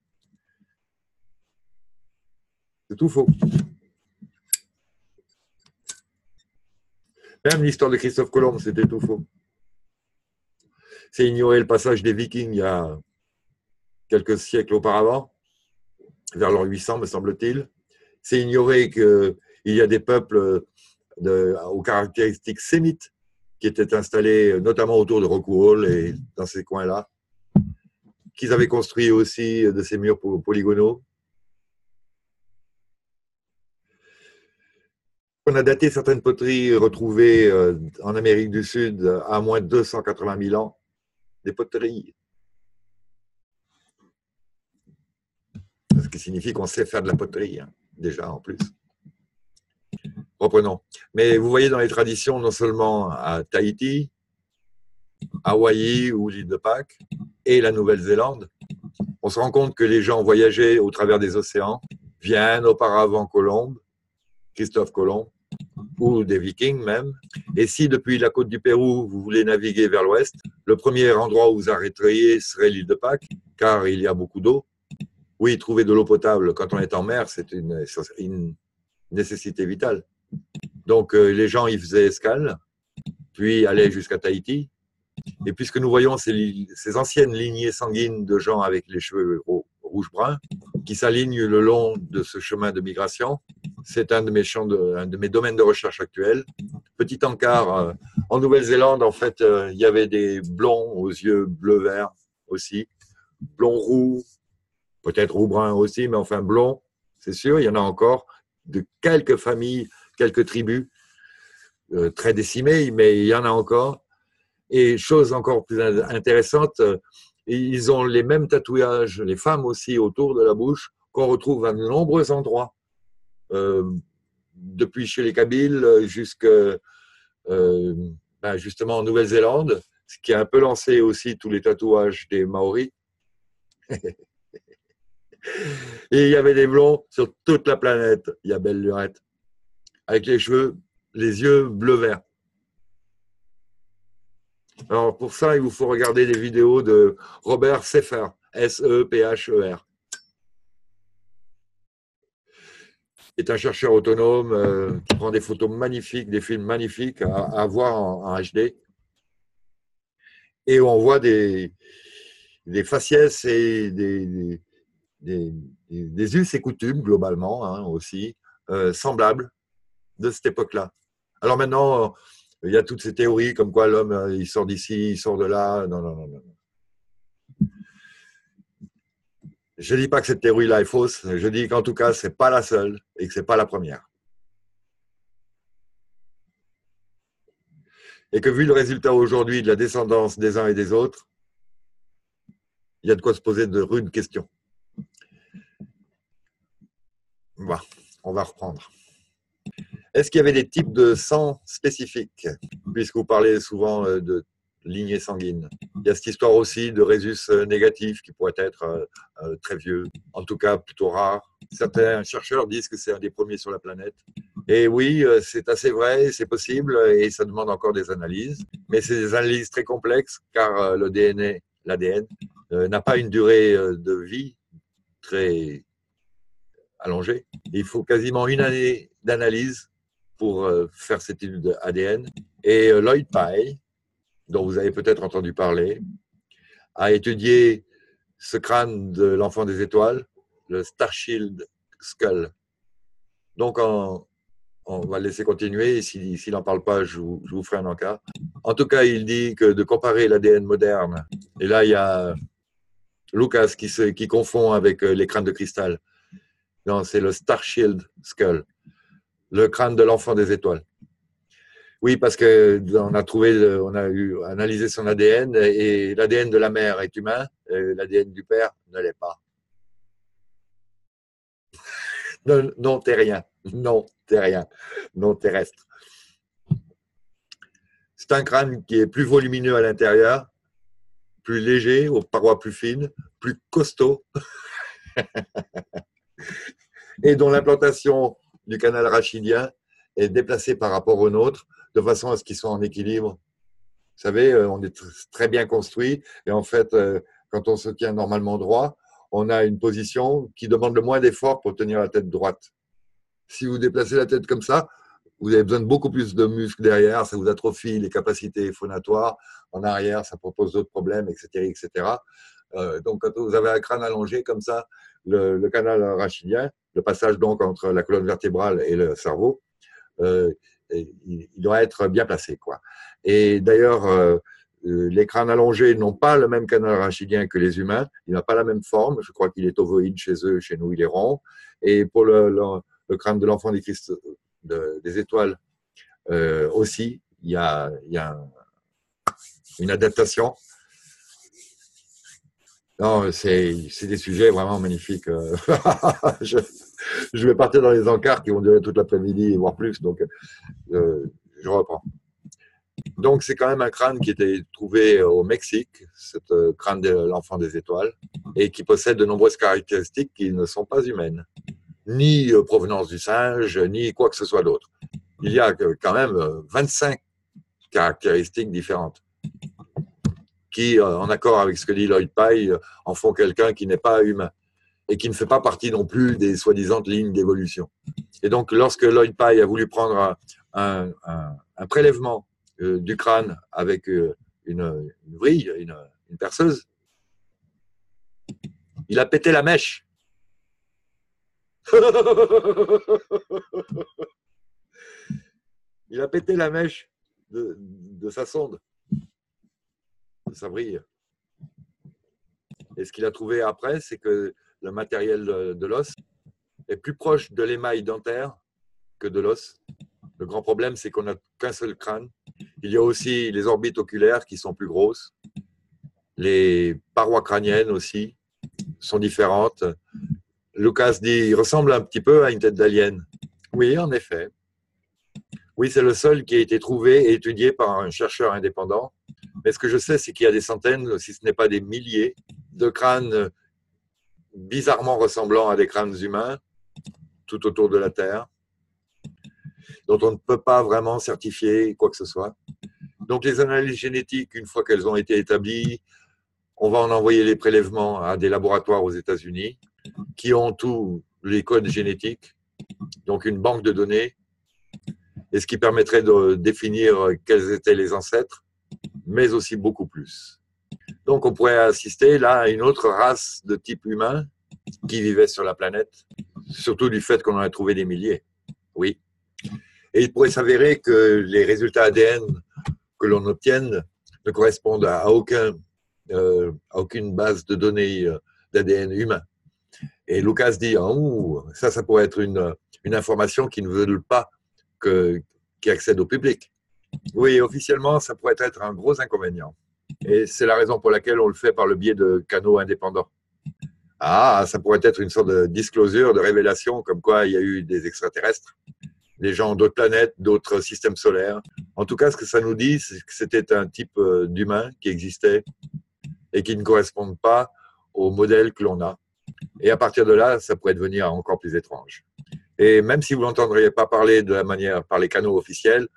C'est tout faux. Même l'histoire de Christophe Colomb, c'était tout faux. C'est ignorer le passage des Vikings il y a quelques siècles auparavant, vers l'an 800, me semble-t-il. C'est ignorer qu'il y a des peuples aux caractéristiques sémites qui étaient installés notamment autour de Rockwool et dans ces coins-là, qu'ils avaient construit aussi de ces murs polygonaux. On a daté certaines poteries retrouvées en Amérique du Sud à moins de 280 000 ans, des poteries. Ce qui signifie qu'on sait faire de la poterie, hein, déjà en plus. Reprenons. Mais vous voyez dans les traditions, non seulement à Tahiti, Hawaï ou l'île de Pâques et la Nouvelle-Zélande, on se rend compte que les gens voyageaient au travers des océans, bien auparavant Colomb, Christophe Colomb, ou des Vikings même. Et si depuis la côte du Pérou, vous voulez naviguer vers l'ouest, le premier endroit où vous arrêteriez serait l'île de Pâques, car il y a beaucoup d'eau. Oui, trouver de l'eau potable quand on est en mer, c'est une nécessité vitale. Donc, les gens y faisaient escale, puis allaient jusqu'à Tahiti. Et puisque nous voyons ces anciennes lignées sanguines de gens avec les cheveux rouge-brun qui s'alignent le long de ce chemin de migration, c'est un de mes domaines de recherche actuels. Petit encart, en Nouvelle-Zélande, en fait, il y avait des blonds aux yeux bleu-vert aussi, blonds roux, peut-être roux-brun aussi, mais enfin blond, c'est sûr, il y en a encore, de quelques familles, quelques tribus, très décimées, mais il y en a encore. Et chose encore plus intéressante, ils ont les mêmes tatouages, les femmes aussi, autour de la bouche, qu'on retrouve à de nombreux endroits, depuis chez les Kabyles jusqu'à justement en Nouvelle-Zélande, ce qui a un peu lancé aussi tous les tatouages des Maoris. Et il y avait des blonds sur toute la planète. Il y a belle lurette. Avec les cheveux, les yeux bleu-vert. Alors pour ça, il vous faut regarder des vidéos de Robert Sepher, S-E-P-H-E-R. Est un chercheur autonome qui prend des photos magnifiques, des films magnifiques à voir en HD. Et on voit des faciès et des us et coutumes, globalement, hein, aussi, semblables de cette époque-là. Alors maintenant, il y a toutes ces théories comme quoi l'homme, il sort d'ici, il sort de là. Non, non, non, non. Je ne dis pas que cette théorie-là est fausse, je dis qu'en tout cas, ce n'est pas la seule et que ce n'est pas la première. Et que vu le résultat aujourd'hui de la descendance des uns et des autres, il y a de quoi se poser de rudes questions. Bon, on va reprendre. Est-ce qu'il y avait des types de sang spécifiques, puisque vous parlez souvent de lignée sanguine? Il y a cette histoire aussi de rhésus négatif qui pourrait être très vieux, en tout cas plutôt rare. Certains chercheurs disent que c'est un des premiers sur la planète. Et oui, c'est assez vrai, c'est possible, et ça demande encore des analyses. Mais c'est des analyses très complexes, car le DNA, l'ADN, n'a pas une durée de vie très allongée. Il faut quasiment une année d'analyse pour faire cette étude ADN. Et Lloyd Pye, dont vous avez peut-être entendu parler, a étudié ce crâne de l'enfant des étoiles, le Starshield Skull. Donc, on va le laisser continuer. S'il n'en parle pas, je vous ferai un encart. En tout cas, il dit que de comparer l'ADN moderne, et là, il y a Lucas qui confond avec les crânes de cristal. Non, c'est le Starshield Skull, le crâne de l'enfant des étoiles. Oui, parce qu'on a analysé son ADN et l'ADN de la mère est humain, l'ADN du père ne l'est pas. Non, t'es rien. Non, t'es rien. Non terrestre. C'est un crâne qui est plus volumineux à l'intérieur, plus léger, aux parois plus fines, plus costaud, et dont l'implantation du canal rachidien est déplacée par rapport au nôtre, de façon à ce qu'ils soient en équilibre. Vous savez, on est très bien construit, et en fait, quand on se tient normalement droit, on a une position qui demande le moins d'effort pour tenir la tête droite. Si vous déplacez la tête comme ça, vous avez besoin de beaucoup plus de muscles derrière, ça vous atrophie les capacités phonatoires. En arrière, ça propose d'autres problèmes, etc. etc. Donc, quand vous avez un crâne allongé comme ça, le canal rachidien, le passage donc entre la colonne vertébrale et le cerveau, il doit être bien placé, quoi. Et d'ailleurs, les crânes allongés n'ont pas le même canal rachidien que les humains. Il n'a pas la même forme. Je crois qu'il est ovoïde chez eux, chez nous, il est rond. Et pour le crâne de l'enfant des étoiles aussi, il y a une adaptation. Non, c'est des sujets vraiment magnifiques. Je vais partir dans les encarts qui vont durer toute l'après-midi, voire plus. Donc, je reprends. Donc, c'est quand même un crâne qui était trouvé au Mexique, ce crâne de l'enfant des étoiles, et qui possède de nombreuses caractéristiques qui ne sont pas humaines, ni provenance du singe, ni quoi que ce soit d'autre. Il y a quand même 25 caractéristiques différentes qui, en accord avec ce que dit Lloyd Pye, en font quelqu'un qui n'est pas humain et qui ne fait pas partie non plus des soi-disant lignes d'évolution. Et donc, lorsque Lloyd Pye a voulu prendre un prélèvement du crâne avec une vrille, une perceuse, il a pété la mèche. Il a pété la mèche de sa sonde, de sa vrille. Et ce qu'il a trouvé après, c'est que le matériel de l'os est plus proche de l'émail dentaire que de l'os. Le grand problème, c'est qu'on n'a qu'un seul crâne. Il y a aussi les orbites oculaires qui sont plus grosses. Les parois crâniennes aussi sont différentes. Lucas dit, il ressemble un petit peu à une tête d'alien. Oui, en effet. Oui, c'est le seul qui a été trouvé et étudié par un chercheur indépendant. Mais ce que je sais, c'est qu'il y a des centaines, si ce n'est pas des milliers, de crânes bizarrement ressemblant à des crânes humains tout autour de la Terre, dont on ne peut pas vraiment certifier quoi que ce soit. Donc les analyses génétiques, une fois qu'elles ont été établies, on va en envoyer les prélèvements à des laboratoires aux États-Unis qui ont tous les codes génétiques, donc une banque de données, et ce qui permettrait de définir quels étaient les ancêtres, mais aussi beaucoup plus. Donc on pourrait assister là à une autre race de type humain qui vivait sur la planète, surtout du fait qu'on en a trouvé des milliers. Oui. Et il pourrait s'avérer que les résultats ADN que l'on obtienne ne correspondent à aucune base de données d'ADN humain. Et Lucas dit, oh, ça pourrait être une information qui ne veut pas qui accède au public. Oui, officiellement, ça pourrait être un gros inconvénient. Et c'est la raison pour laquelle on le fait par le biais de canaux indépendants. Ah, ça pourrait être une sorte de disclosure, de révélation, comme quoi il y a eu des extraterrestres, des gens d'autres planètes, d'autres systèmes solaires. En tout cas, ce que ça nous dit, c'est que c'était un type d'humain qui existait et qui ne correspond pas au modèle que l'on a. Et à partir de là, ça pourrait devenir encore plus étrange. Et même si vous n'entendriez pas parler de la manière par les canaux officiels,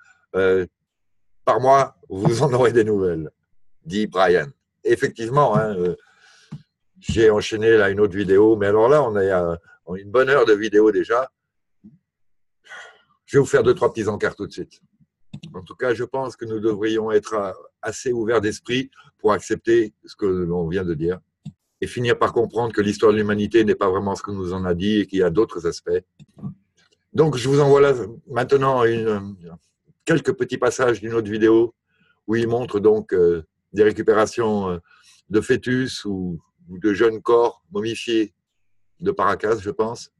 par mois, vous en aurez des nouvelles, dit Brian. Effectivement, hein, j'ai enchaîné là une autre vidéo, mais alors là, on a une bonne heure de vidéo déjà. Je vais vous faire 2-3 petits encarts tout de suite. En tout cas, je pense que nous devrions être assez ouverts d'esprit pour accepter ce que l'on vient de dire et finir par comprendre que l'histoire de l'humanité n'est pas vraiment ce que nous en a dit et qu'il y a d'autres aspects. Donc, je vous envoie là maintenant quelques petits passages d'une autre vidéo où il montre donc des récupérations de fœtus ou de jeunes corps momifiés de Paracas, je pense.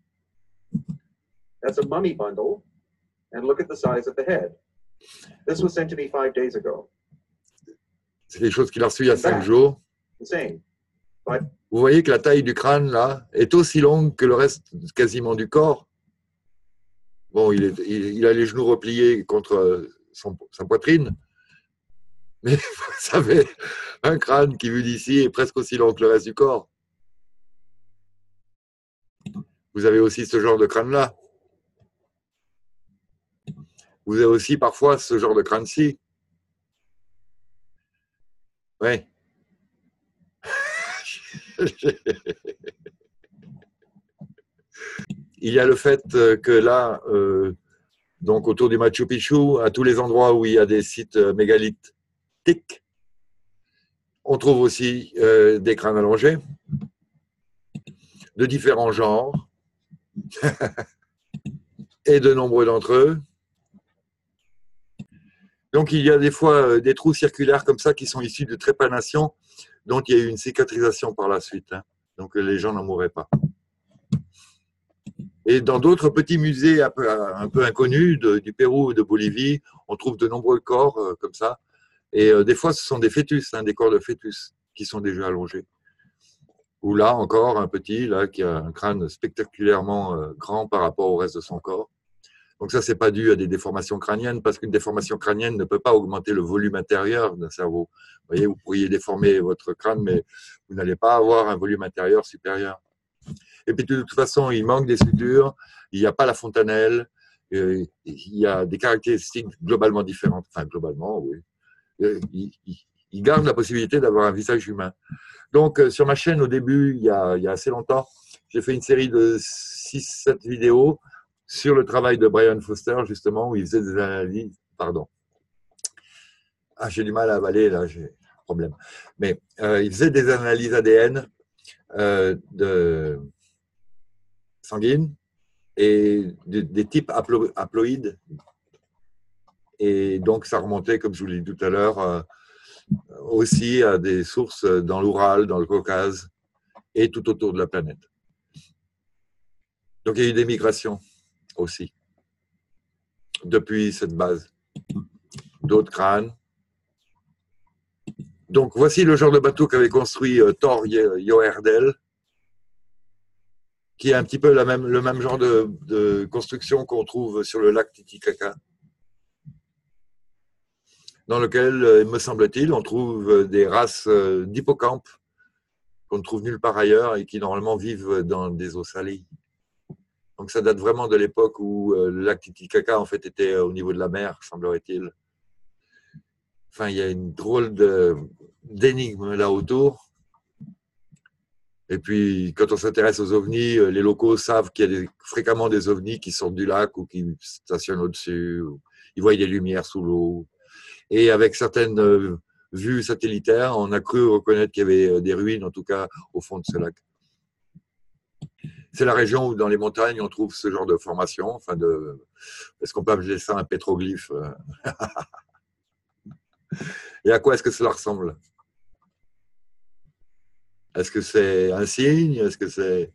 That's a mummy bundle, and look at the size of the head. This was sent to me 5 days ago. C'est quelque chose qu'il a reçu il y a 5 jours. Vous voyez que la taille du crâne, là, est aussi longue que le reste quasiment du corps. Bon, il a les genoux repliés contre sa poitrine. Mais vous savez, un crâne qui, vu d'ici, est presque aussi long que le reste du corps. Vous avez aussi ce genre de crâne-là. Vous avez aussi parfois ce genre de crâne-ci. Oui. Il y a le fait que là, donc autour du Machu Picchu, à tous les endroits où il y a des sites mégalithiques, on trouve aussi des crânes allongés de différents genres et de nombreux d'entre eux. Donc il y a des fois des trous circulaires comme ça qui sont issus de trépanations dont il y a eu une cicatrisation par la suite. Hein. Donc les gens n'en mourraient pas. Et dans d'autres petits musées un peu inconnus du Pérou ou de Bolivie, on trouve de nombreux corps comme ça. Et des fois, ce sont des fœtus, hein, des corps de fœtus qui sont déjà allongés. Ou là encore, un petit là, qui a un crâne spectaculairement grand par rapport au reste de son corps. Donc ça, ce n'est pas dû à des déformations crâniennes, parce qu'une déformation crânienne ne peut pas augmenter le volume intérieur d'un cerveau. Vous voyez, vous pourriez déformer votre crâne, mais vous n'allez pas avoir un volume intérieur supérieur. Et puis de toute façon, il manque des sutures, il n'y a pas la fontanelle, il y a des caractéristiques globalement différentes. Enfin, globalement, oui. Il garde la possibilité d'avoir un visage humain. Donc, sur ma chaîne, au début, il y a assez longtemps, j'ai fait une série de 6-7 vidéos sur le travail de Brian Foster, justement, où il faisait des analyses. Pardon. Ah, j'ai du mal à avaler, là, j'ai un problème. Mais il faisait des analyses ADN sanguines et des types haploïdes. Et donc, ça remontait, comme je vous l'ai dit tout à l'heure, aussi à des sources dans l'Oural, dans le Caucase et tout autour de la planète. Donc, il y a eu des migrations aussi depuis cette base. D'autres crânes. Donc, voici le genre de bateau qu'avait construit Thor Heyerdahl, qui est un petit peu le même genre de construction qu'on trouve sur le lac Titicaca, dans lequel, me semble-t-il, on trouve des races d'hippocampes qu'on ne trouve nulle part ailleurs et qui normalement vivent dans des eaux salées. Donc ça date vraiment de l'époque où le lac Titicaca en fait était au niveau de la mer, semblerait-il. Enfin, il y a une drôle d'énigme là autour. Et puis, quand on s'intéresse aux ovnis, les locaux savent qu'il y a fréquemment des ovnis qui sortent du lac ou qui stationnent au-dessus. Ils voient des lumières sous l'eau. Et avec certaines vues satellitaires, on a cru reconnaître qu'il y avait des ruines, en tout cas au fond de ce lac. C'est la région où, dans les montagnes, on trouve ce genre de formation. Enfin, est-ce qu'on peut appeler ça un pétroglyphe? Et à quoi est-ce que cela ressemble? Est-ce que c'est un signe? Est-ce que c'est...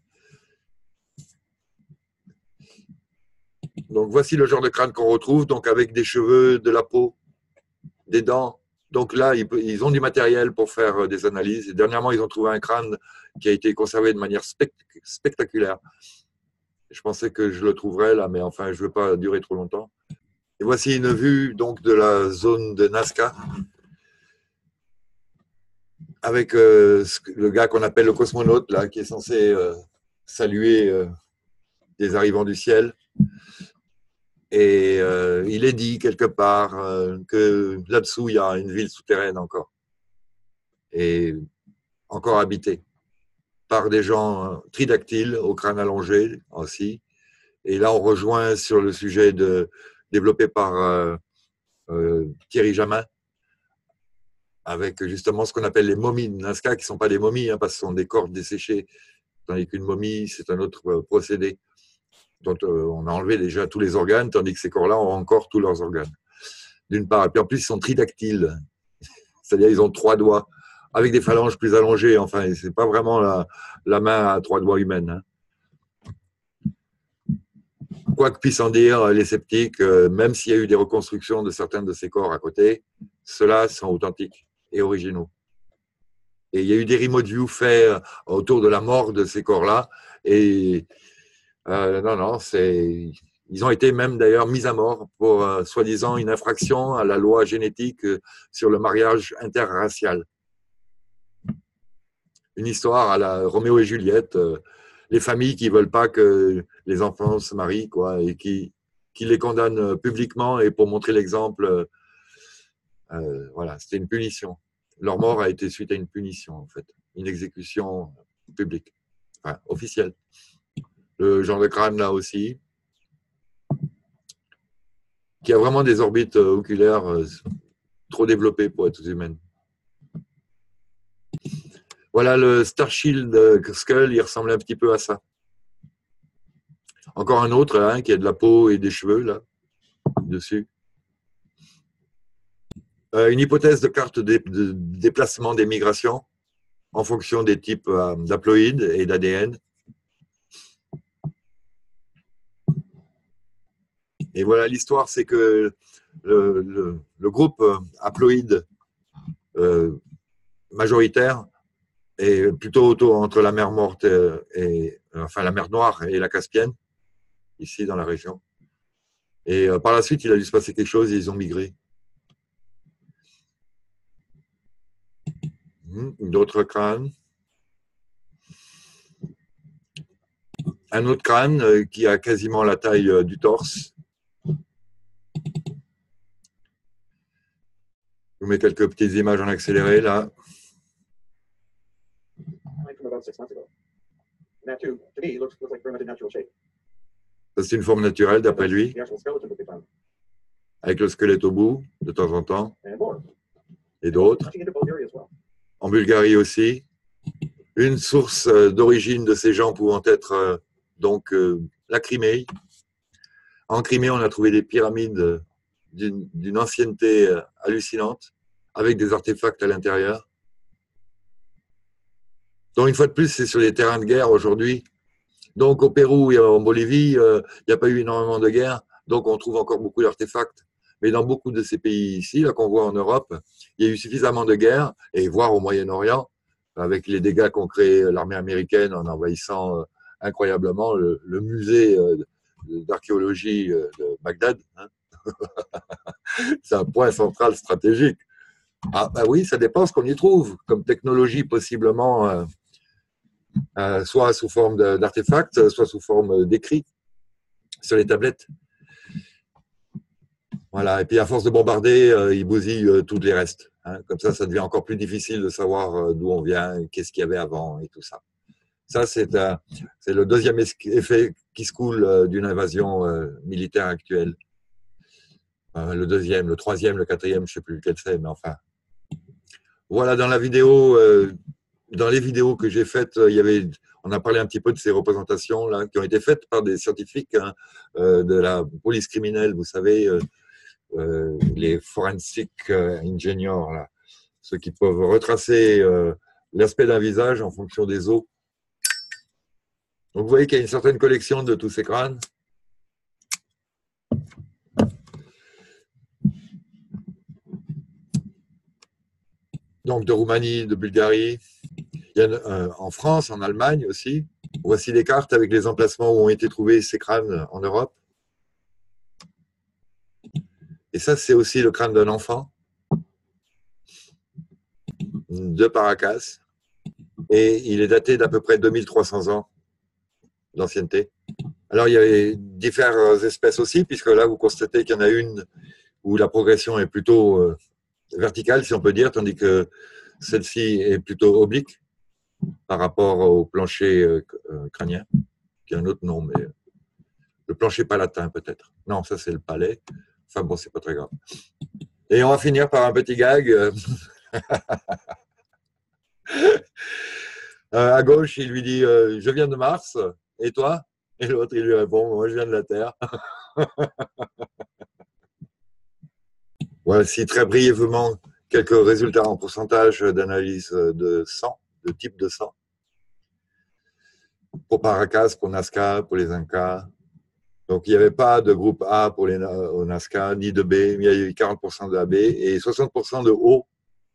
Donc, voici le genre de crâne qu'on retrouve, donc avec des cheveux, de la peau, des dents. Donc là, ils ont du matériel pour faire des analyses. Et dernièrement, ils ont trouvé un crâne qui a été conservé de manière spectaculaire. Je pensais que je le trouverais là, mais enfin, je ne veux pas durer trop longtemps. Et voici une vue donc de la zone de Nazca, avec le gars qu'on appelle le cosmonaute, là, qui est censé saluer des arrivants du ciel. Et il est dit quelque part que là-dessous, il y a une ville souterraine encore. Et encore habitée par des gens tridactyles, au crâne allongé aussi. Et là, on rejoint sur le sujet développé par Thierry Jamin, avec justement ce qu'on appelle les momies de Nazca, qui ne sont pas des momies, hein, parce que ce sont des corps desséchés, tandis qu'une momie, c'est un autre procédé dont on a enlevé déjà tous les organes, tandis que ces corps-là ont encore tous leurs organes, d'une part. Et puis en plus, ils sont tridactyles, c'est-à-dire ils ont 3 doigts, avec des phalanges plus allongées. Enfin, ce n'est pas vraiment la main à 3 doigts humaine. Hein. Quoi que puissent en dire les sceptiques, même s'il y a eu des reconstructions de certains de ces corps à côté, ceux-là sont authentiques et originaux. Et il y a eu des remote view faits autour de la mort de ces corps-là. Et non, ils ont été même d'ailleurs mis à mort pour soi-disant une infraction à la loi génétique sur le mariage interracial. Une histoire à la Roméo et Juliette, les familles qui ne veulent pas que les enfants se marient, quoi, et qui les condamnent publiquement et pour montrer l'exemple. Voilà, c'était une punition. Leur mort a été suite à une punition, en fait, une exécution publique, enfin, officielle. Le genre de crâne, là aussi, qui a vraiment des orbites oculaires trop développées pour être humaines. Voilà, le Star Shield Skull, il ressemble un petit peu à ça. Encore un autre, hein, qui a de la peau et des cheveux, là, dessus. Une hypothèse de carte de déplacement des migrations en fonction des types d'haploïdes et d'ADN. Et voilà, l'histoire, c'est que le groupe haploïde majoritaire est plutôt entre la mer Morte enfin la mer Noire et la Caspienne, ici dans la région. Et par la suite, il a dû se passer quelque chose et ils ont migré. D'autres crânes. Un autre crâne qui a quasiment la taille du torse. Je vous mets quelques petites images en accéléré là. Ça, c'est une forme naturelle d'après lui, avec le squelette au bout, de temps en temps, et d'autres. En Bulgarie aussi. Une source d'origine de ces gens pouvant être donc la Crimée. En Crimée, on a trouvé des pyramides d'une ancienneté hallucinante, avec des artefacts à l'intérieur. Donc, une fois de plus, c'est sur les terrains de guerre aujourd'hui. Donc, au Pérou et en Bolivie, il n'y a pas eu énormément de guerre, donc on trouve encore beaucoup d'artefacts. Mais dans beaucoup de ces pays ici, là qu'on voit en Europe, il y a eu suffisamment de guerres, et voire au Moyen-Orient, avec les dégâts qu'ont créé l'armée américaine en envahissant incroyablement le musée d'archéologie de Bagdad. Hein. C'est un point central stratégique. Ah ben oui, ça dépend ce qu'on y trouve, comme technologie possiblement soit sous forme d'artefacts, soit sous forme d'écrits sur les tablettes. Voilà. Et puis, à force de bombarder, ils bousillent tous les restes. Hein. Comme ça devient encore plus difficile de savoir d'où on vient, qu'est-ce qu'il y avait avant et tout ça. Ça, c'est le deuxième effet qui se coule d'une invasion militaire actuelle. Le deuxième, le troisième, le quatrième, je ne sais plus lequel c'est, mais enfin. Voilà, dans la vidéo, dans les vidéos que j'ai faites, on a parlé un petit peu de ces représentations là, qui ont été faites par des scientifiques hein, de la police criminelle, vous savez, les forensic engineers, là, ceux qui peuvent retracer l'aspect d'un visage en fonction des os. Donc vous voyez qu'il y a une certaine collection de tous ces crânes. Donc de Roumanie, de Bulgarie, il y a en France, en Allemagne aussi. Voici les cartes avec les emplacements où ont été trouvés ces crânes en Europe. Et ça, c'est aussi le crâne d'un enfant de Paracas. Et il est daté d'à peu près 2300 ans d'ancienneté. Alors, il y a différentes espèces aussi, puisque là, vous constatez qu'il y en a une où la progression est plutôt verticale, si on peut dire, tandis que celle-ci est plutôt oblique par rapport au plancher crânien, qui a un autre nom, mais le plancher palatin peut-être. Non, ça c'est le palais. Enfin bon, c'est pas très grave. Et on va finir par un petit gag. À gauche, il lui dit je viens de Mars, et toi? Et l'autre, il lui répond moi, je viens de la Terre. Voici très brièvement quelques résultats en pourcentage d'analyse de sang, de type de sang. Pour Paracas, pour Nazca, pour les Incas. Donc, il n'y avait pas de groupe A pour les Nazca, ni de B. Il y a eu 40% de AB et 60% de O.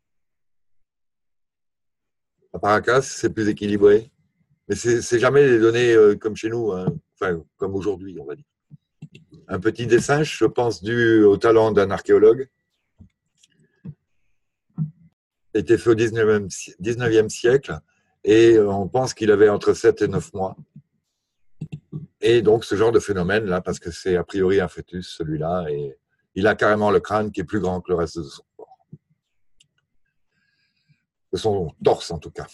À Paracas, c'est plus équilibré. Mais c'est jamais les données comme chez nous, hein. Enfin, comme aujourd'hui, on va dire. Un petit dessin, je pense, dû au talent d'un archéologue. Était fait au 19e siècle et on pense qu'il avait entre 7 et 9 mois. Et donc, ce genre de phénomène-là, parce que c'est a priori un fœtus, celui-là, et il a carrément le crâne qui est plus grand que le reste de son corps. De son torse, en tout cas.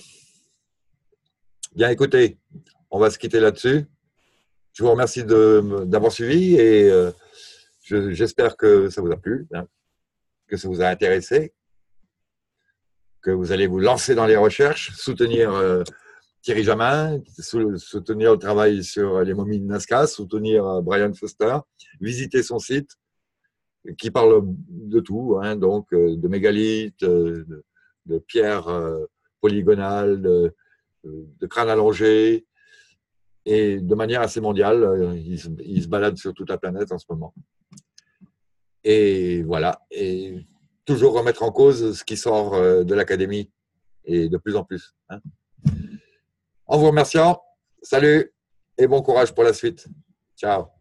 Bien, écoutez, on va se quitter là-dessus. Je vous remercie d'avoir suivi et j'espère que ça vous a plu, hein, que ça vous a intéressé, que vous allez vous lancer dans les recherches, soutenir Thierry Jamin, soutenir le travail sur les momies de Nazca, soutenir Brian Foster, visiter son site qui parle de tout, hein, donc de mégalithes, de pierres polygonales, de crânes allongés, et de manière assez mondiale. Il se balade sur toute la planète en ce moment. Et voilà, et toujours remettre en cause ce qui sort de l'académie, et de plus en plus. Hein. En vous remerciant, salut et bon courage pour la suite. Ciao.